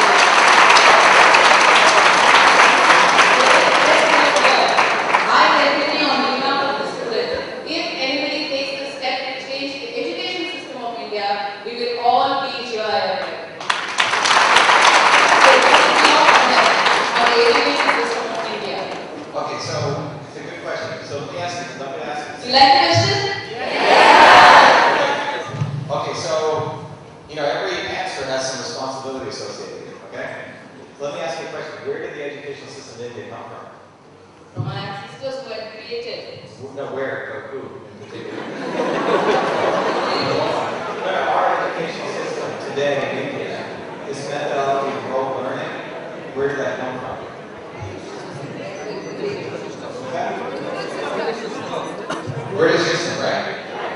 I definitely on behalf of the students, if anybody takes the step to change the education system of India, we will all be Shiva Ayyadurai. Okay, so it's a good question. So let me ask you. You like the question? Yeah. Okay, so every answer has some responsibility associated with it. Okay. So let me ask you a question. Where did the educational system in India come from? From my ancestors who had created it. No, where? Who in particular? Our educational system today in India, this methodology of rote learning, where did that come from? British system, right?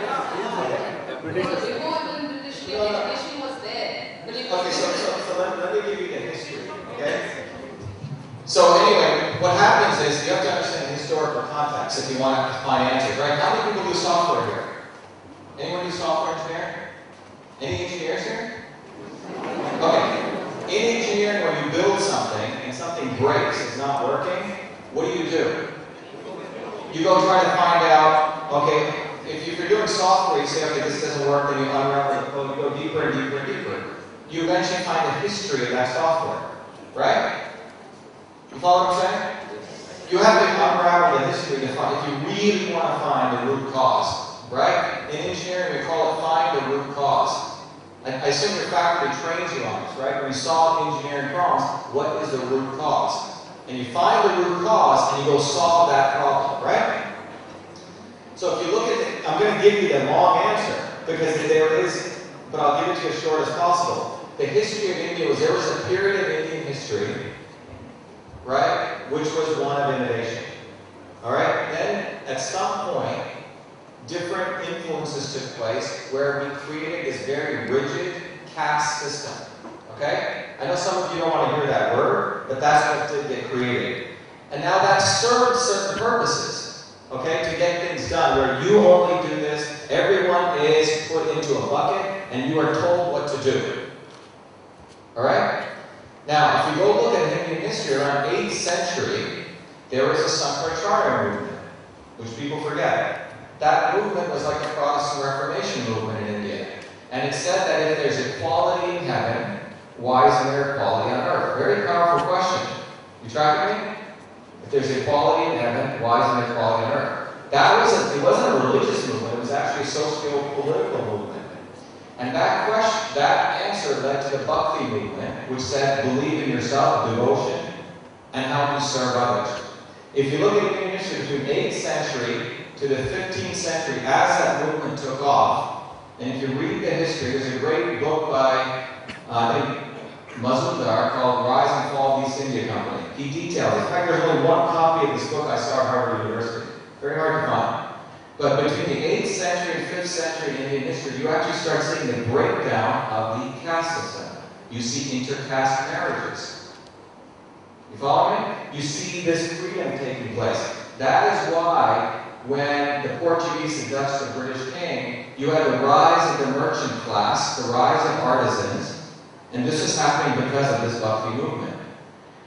Education was there. Okay, so let me give you the history, okay? So anyway, what happens is you have to understand the historical context if you want to find answers, right? How many people do software here? Anyone do software engineering? Any engineers here? Okay. In engineering, when you build something and something breaks, it's not working, what do? You go try to find out, okay, if you're doing software, you say, okay, this doesn't work, then you unravel the code, you go deeper and deeper and deeper. You eventually find the history of that software, right? You follow what I'm saying? You have to unravel the history to find, if you really want to find the root cause, right? In engineering, we call it find the root cause. I assume your faculty trains you on this, right? When you solve engineering problems, what is the root cause? And you find the root cause and you go solve that problem, right? So if you look at it, I'm going to give you the long answer because there is, but I'll give it to you as short as possible. The history of India was, there was a period of Indian history, right, which was one of innovation. All right? Then at some point, different influences took place where we created this very rigid caste system. Okay? I know some of you don't want to hear that word, but that's what did get created. And now that served certain purposes, okay, to get things done, where you only do this, everyone is put into a bucket, and you are told what to do. Alright? Now, if you go look at Indian history, around 8th century, there was a Sankaracharya movement, which people forget. That movement was like a Protestant Reformation movement in India. And it said that if there's equality in heaven, why isn't there equality on earth? Very powerful question. You tracking me? If there's equality in heaven, why isn't there equality on earth? It wasn't a religious movement, it was actually a socio-political movement. And that question, that answer led to the Bhakti movement, which said, believe in yourself, devotion, and how you serve others. If you look at Indian history between 8th century to the 15th century, as that movement took off, and if you read the history, there's a great book by, I think, Mazumdar called Rise and Fall of the East India Company. He details, in fact, there's only one copy of this book I saw at Harvard University. Very hard to find. But between the 8th century and 5th century in Indian history, you actually start seeing the breakdown of the caste system. You see intercaste marriages. You follow me? You see this freedom taking place. That is why when the Portuguese, the Dutch, the British came, you had the rise of the merchant class, the rise of artisans, and this is happening because of this Bhakti movement.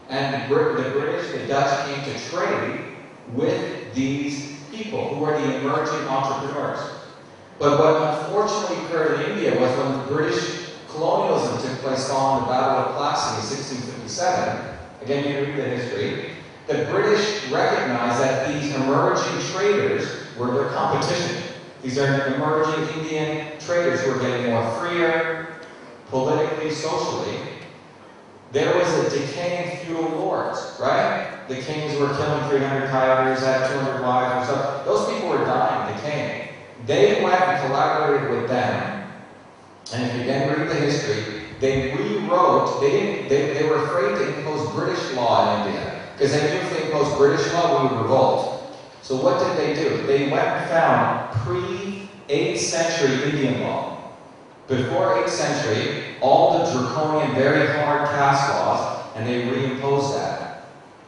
And the British, the Dutch came to trade with these people who were the emerging entrepreneurs. But what unfortunately occurred in India was when British colonialism took place following the Battle of Plassey in 1657, again you can read the history, the British recognized that these emerging traders were their competition. These are emerging Indian traders who were getting more freer, politically, socially. There was a decaying feudal lords, right? The kings were killing 300 tigers, had 200 wives or so. Those people were dying, decaying. They went and collaborated with them. And if you again read the history, they rewrote, they were afraid to impose British law in India. Because they knew if they imposed British law, we would revolt. So what did they do? They went and found pre-8th century Indian law. Before 8th century, all the draconian, very hard caste laws, and they reimposed that.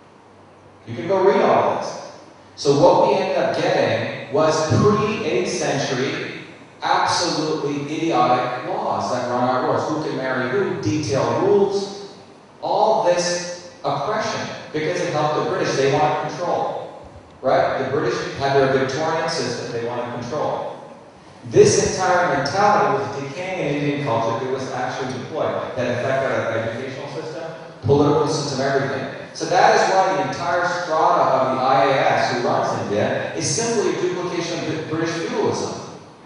You can go read all this. So what we ended up getting was pre-8th century, absolutely idiotic laws that run our wars. Who can marry who, detailed rules, all this oppression, because it helped the British. They wanted control, right? The British had their Victorian system. They wanted control. This entire mentality was decaying in Indian culture. It was actually deployed. That affected our educational system, political system, everything. So that is why the entire strata of the IAS who runs India is simply a duplication of British feudalism.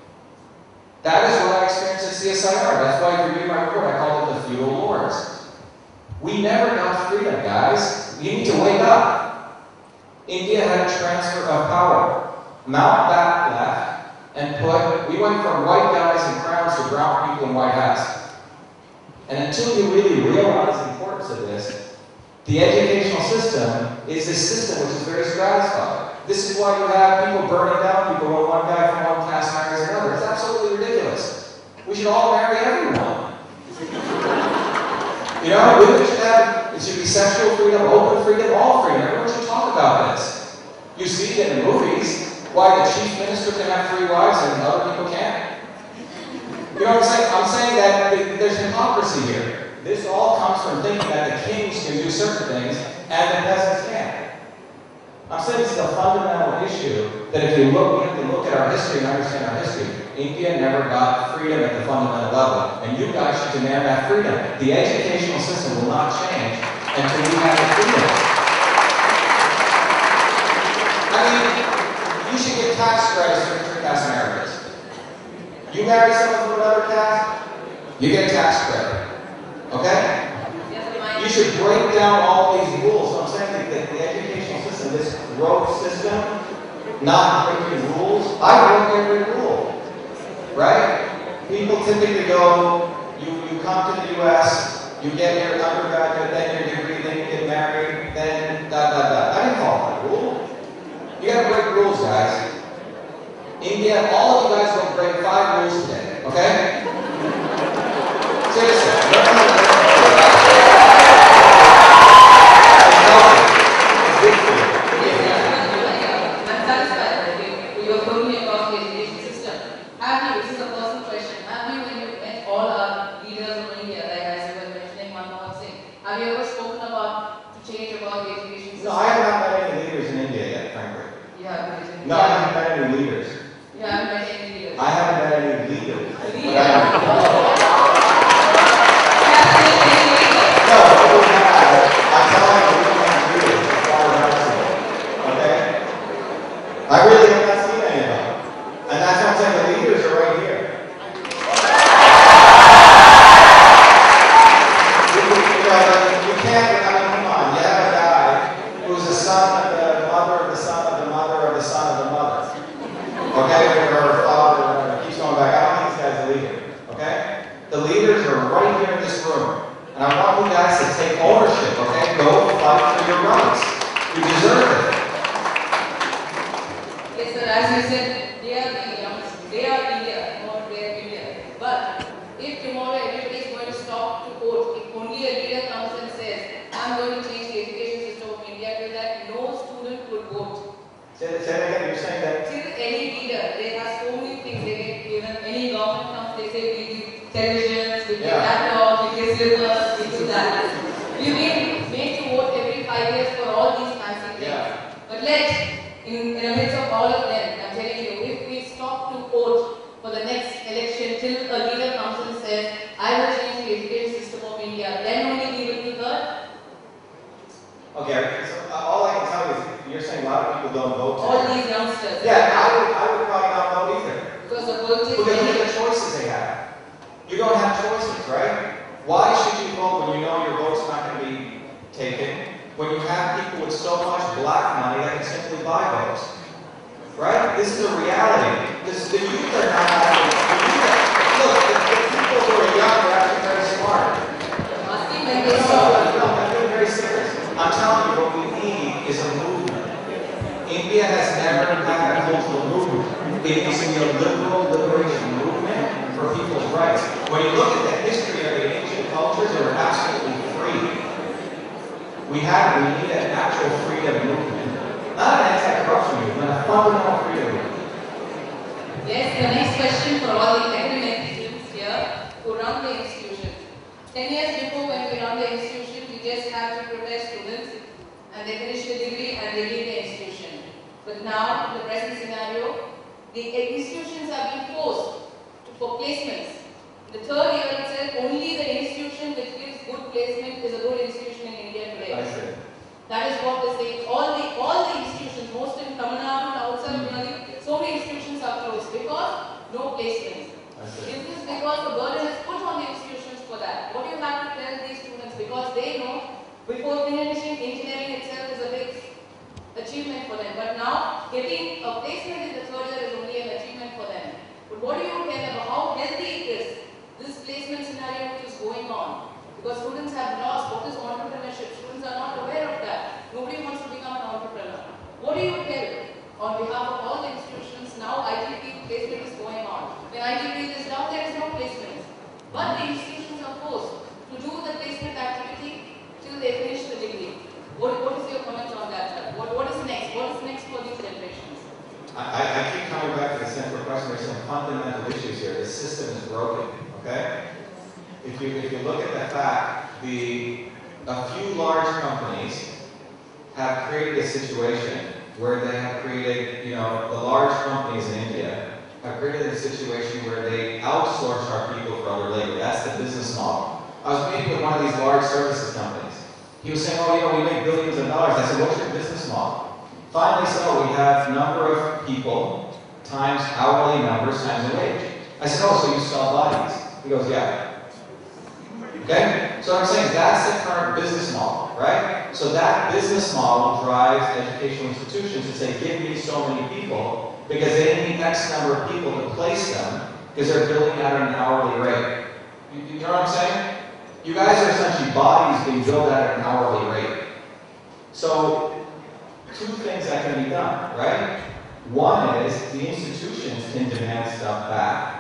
That is what I experienced at CSIR. That's why if you read my report, I called it the feudal lords. We never got freedom, guys. You need to wake up. India had a transfer of power. Mountbatten left and we went from white guys in crowns to brown people in white hats. And until you really realize the importance of this, the educational system is a system which is very stratified. This is why you have people burning down people when one guy from one class marries another. It's absolutely ridiculous. We should all marry everyone. You know, it should be sexual freedom, open freedom, all freedom. Everyone should talk about this. You see it in the movies. Why the chief minister can have 3 wives and other people can't? You know what I'm saying? I'm saying that there's hypocrisy here. This all comes from thinking that the kings can do certain things and the peasants can't. I'm saying this is a fundamental issue that if you look, we have to look at our history and understand our history. India never got freedom at the fundamental level, and you guys should demand that freedom. The educational system will not change until we have the freedom. I mean, you should get tax credits for intercaste marriages. You marry someone from another caste, you get a tax credit. Okay? You should break down all these rules. So I'm saying that the educational system, this rote system, not breaking rules, I broke every rule. Right? People typically go, you come to the US, you get your undergraduate, then your degree, then you get married, then I didn't follow that rule. You gotta break rules, guys. India, all of you guys will break 5 rules today, okay? Seriously. I'm satisfied that you're totally across the education system. Have you, this is a personal question, have you, when you met all our leaders of India, like as you were mentioning Manmohan Singh, have you ever spoken about to change about the education system? No, I have not met any leaders in India yet, frankly. Yeah, no, I haven't met any leaders. You haven't met any leaders? I haven't met any leaders. No, I don't have. I'm telling you, we don't have leaders. That's all I'm saying. Okay? I really have not seen any of them. And that's what I'm saying, the leaders are right here. You can't, I mean, come on, you have a guy who's the son of the mother of the son of the mother of the son of the mother. Okay, or father, or whatever. Keeps going back. I don't think this guy's a leader. Okay? The leaders are right here in this room. And I want you guys to take ownership, okay? Go fight for your rights. You deserve it. Yes, sir, as you said, they are India, not they are India. But if tomorrow everybody is going to stop to vote, if only a leader comes and says, I'm going to change the education system of India so that no student could vote. Say that again, you're saying that? See, any leader, they have so many things they get given. Any government comes, they say we give televisions, we give laptops, we give slippers, we do that. You mean make to vote every you're saying a lot of people don't vote All today. these youngsters. Yeah, I would probably not vote either. Because the politics. Because look at the choices they have. You don't have choices, right? Why should you vote when you know your vote's not going to be taken? When you have people with so much black money that can simply buy votes. Right? This is a reality. The youth are not actually. Look, the people who are young are actually very smart. I'm being very serious. I'm telling you, what we need is a movement. India has never had a cultural movement. It needs to be a liberal liberation movement for people's rights. When you look at the history of the ancient cultures, they were absolutely free. We need an actual freedom movement. Not an anti-corruption movement, a fundamental freedom movement. Yes, the next question for all the academic students here who run the institution. 10 years before, when we run the institution, we just have to prepare students and they finish the degree and they leave the institution. But now, in the present scenario, the institutions are being forced for placements. The third year itself, only the institution which gives good placement is a good institution in India today. I see. That is what we're saying. All the institutions, most in Tamil Nadu and outside Nadi, so many institutions are closed because no placements. Is this because the burden is put on the institutions for that? What do you have to tell these students? Because they know before finishing engineering itself is a big achievement for them. But now getting a placement in the third year is only an achievement for them. But what do you tell them about how healthy it is, this placement scenario which is going on? Because students have lost what is entrepreneurship. Students are not aware of that. Nobody wants to become an entrepreneur. What do you tell on behalf of all the institutions? Now ITP placement is going on. When ITP is down, there is no placement. But the institutions are forced to do the placement activity till they finish the degree. What is your comment on that, sir? What is next? What is next for these generations? I keep coming back to the central question. There's some fundamental issues here. The system is broken, okay? If you look at the fact, a few large companies have created a situation where they have created, the large companies in India have created a situation where they outsource our people for other labor. That's the business model. I was meeting with one of these large services companies. He was saying, we make billions of dollars. I said, what's your business model? Finally, we have number of people times hourly numbers times the wage. I said, so you sell bodies? He goes, yeah. Okay? So I'm saying that's the current business model, right? So that business model drives educational institutions to say, give me so many people, because they need X number of people to place them, because they're billing at an hourly rate. You know what I'm saying? You guys are essentially bodies being billed at an hourly rate. So, two things that can be done, right? One is the institutions can demand stuff back,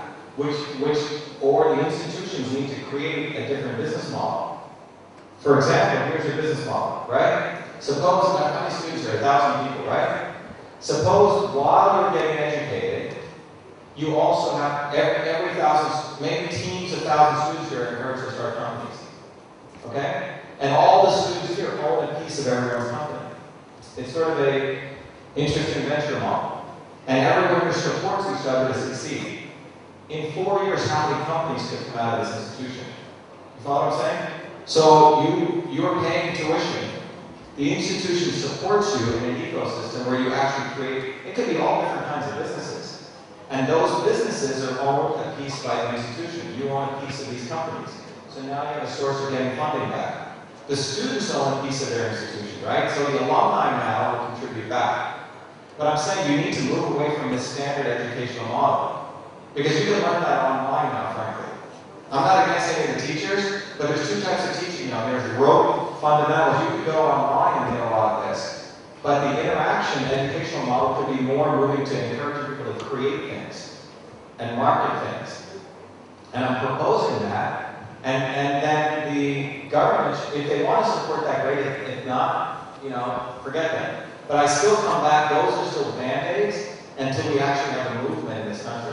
or the institutions need to create a different business model. For example, here's your business model, right? Suppose, how many students are 1,000 people, right? Suppose while you're getting educated, you also have every 1,000, maybe teams of 1,000 students here are encouraged to start companies. Okay? And all the students here own a piece of everyone's company. It's sort of an interesting venture model. And everyone supports each other to succeed. In 4 years, how many companies could come out of this institution? You follow what I'm saying? So you're paying tuition. The institution supports you in an ecosystem where you actually create, it could be all different kinds of businesses. And those businesses are owned a piece by the institution. You own a piece of these companies. So now you have a source of getting funding back. The students own a piece of their institution, right? So the alumni now will contribute back. But I'm saying you need to move away from this standard educational model. Because you can learn that online now, frankly. I'm not against any of the teachers, but there's two types of teaching now. There's rote fundamentals. You could go online and get a lot of this. But the interaction educational model could be more moving to encourage people to create things and market things. And I'm proposing that. And then the government, if they want to support that, great. If not, forget them. But I still come back, those are still band-aids until we actually have a movement in this country.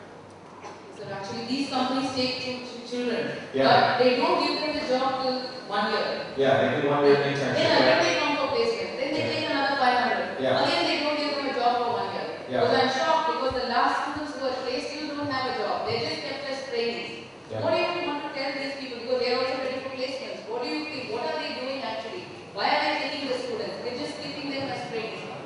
So actually these companies take children, Yeah. but they don't give them the job till 1 year. Yeah, they do 1 year internship. Then again they come for placement. Then they take another 500. Yeah. Again they don't give them a job for 1 year. Yeah. Because I'm shocked because the last students who were placed still don't have a job. They just kept as trainees. Yeah. What do you want to tell these people? Because they are also ready for placements. What do you think? What are they doing actually? Why are they taking the students? They're just keeping them as trainees.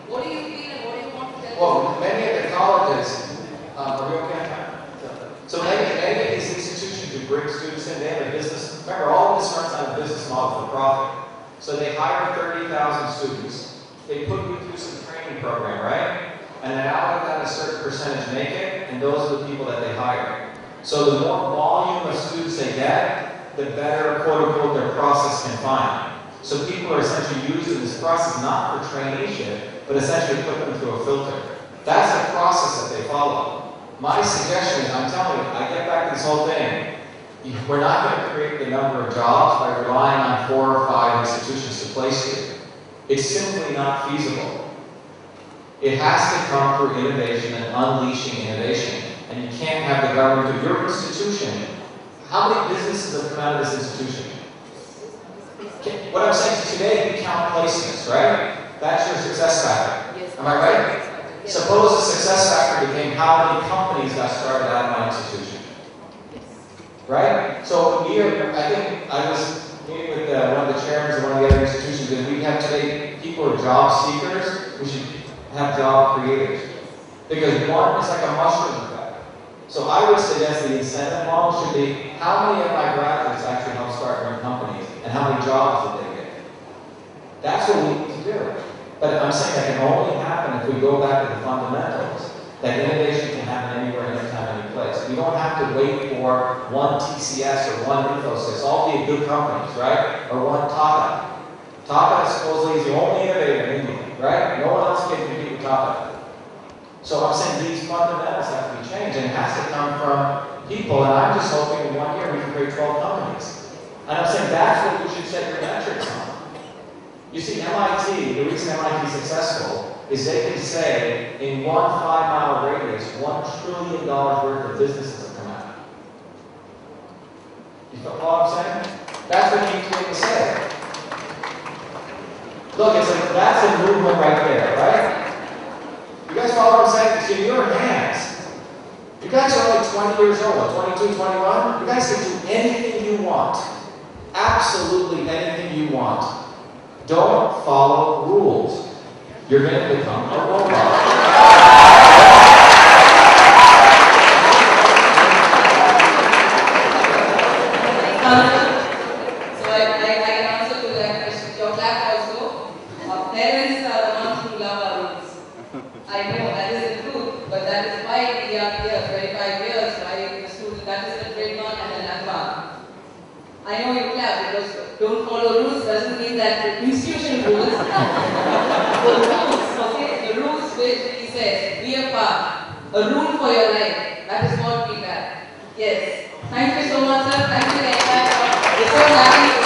Well, many of the colleges, are we okay? So many of these institutions who bring students in, they have a business. Remember, all of this runs on a business model for profit. So they hire 30,000 students. They put you through some training program, right? And then out of that, a certain percentage make it, and those are the people that they hire. So the more volume of students they get, the better, quote unquote, their process can find. So people are essentially using this process not for traineeship, but essentially put them through a filter. That's the process that they follow. My suggestion is, I'm telling you, I get back to this whole thing. We're not going to create the number of jobs by relying on 4 or 5 institutions to place you. It's simply not feasible. It has to come through innovation and unleashing innovation. And you can't have the government do your institution. How many businesses have come out of this institution? What I'm saying is today we count placements, right? That's your success factor. Am I right? Suppose the success factor became how many companies got started out of my institution. Right? So I think I was meeting with one of the chairmen of one of the other institutions, and we have today people who are job seekers. We should have job creators. Because one is like a mushroom effect. So I would suggest the incentive model should be how many of my graduates actually help start their companies and how many jobs did they get. That's what we need to do. But I'm saying that can only happen if we go back to the fundamentals. That innovation can happen anywhere, anytime, any place. We don't have to wait for one TCS or one Infosys, all be good companies, right? Or one Tata. Tata supposedly is the only innovator in India, right? No one else can compete with Tata. So I'm saying these fundamentals have to be changed, and it has to come from people. And I'm just hoping in 1 year we can create 12 companies. And I'm saying that's what you should set your metrics on. You see, MIT, the reason MIT is successful is they can say in 1 5-mile radius, $1 trillion worth of businesses have come out. You follow what I'm saying? That's what you need to be able to say. Look, that's a movement right there, right? You guys follow what I'm saying? It's in your hands. You guys are only 20 years old, 22, 21. You guys can do anything you want. Absolutely anything you want. Don't follow rules. You're going to become a robot. So I can answer to that question. Your back also. Parents are the ones who love our rules. I know that is the truth, but that is why we are here, 25 years, why the student, that is the trademark and the landmark. I know you clap because don't follow rules doesn't mean that the institution rules. The rules, okay? The rules which he says, be a part, a rule for your life. That is what we have. Yes. Thank you so much, sir. Thank you, We're so happy.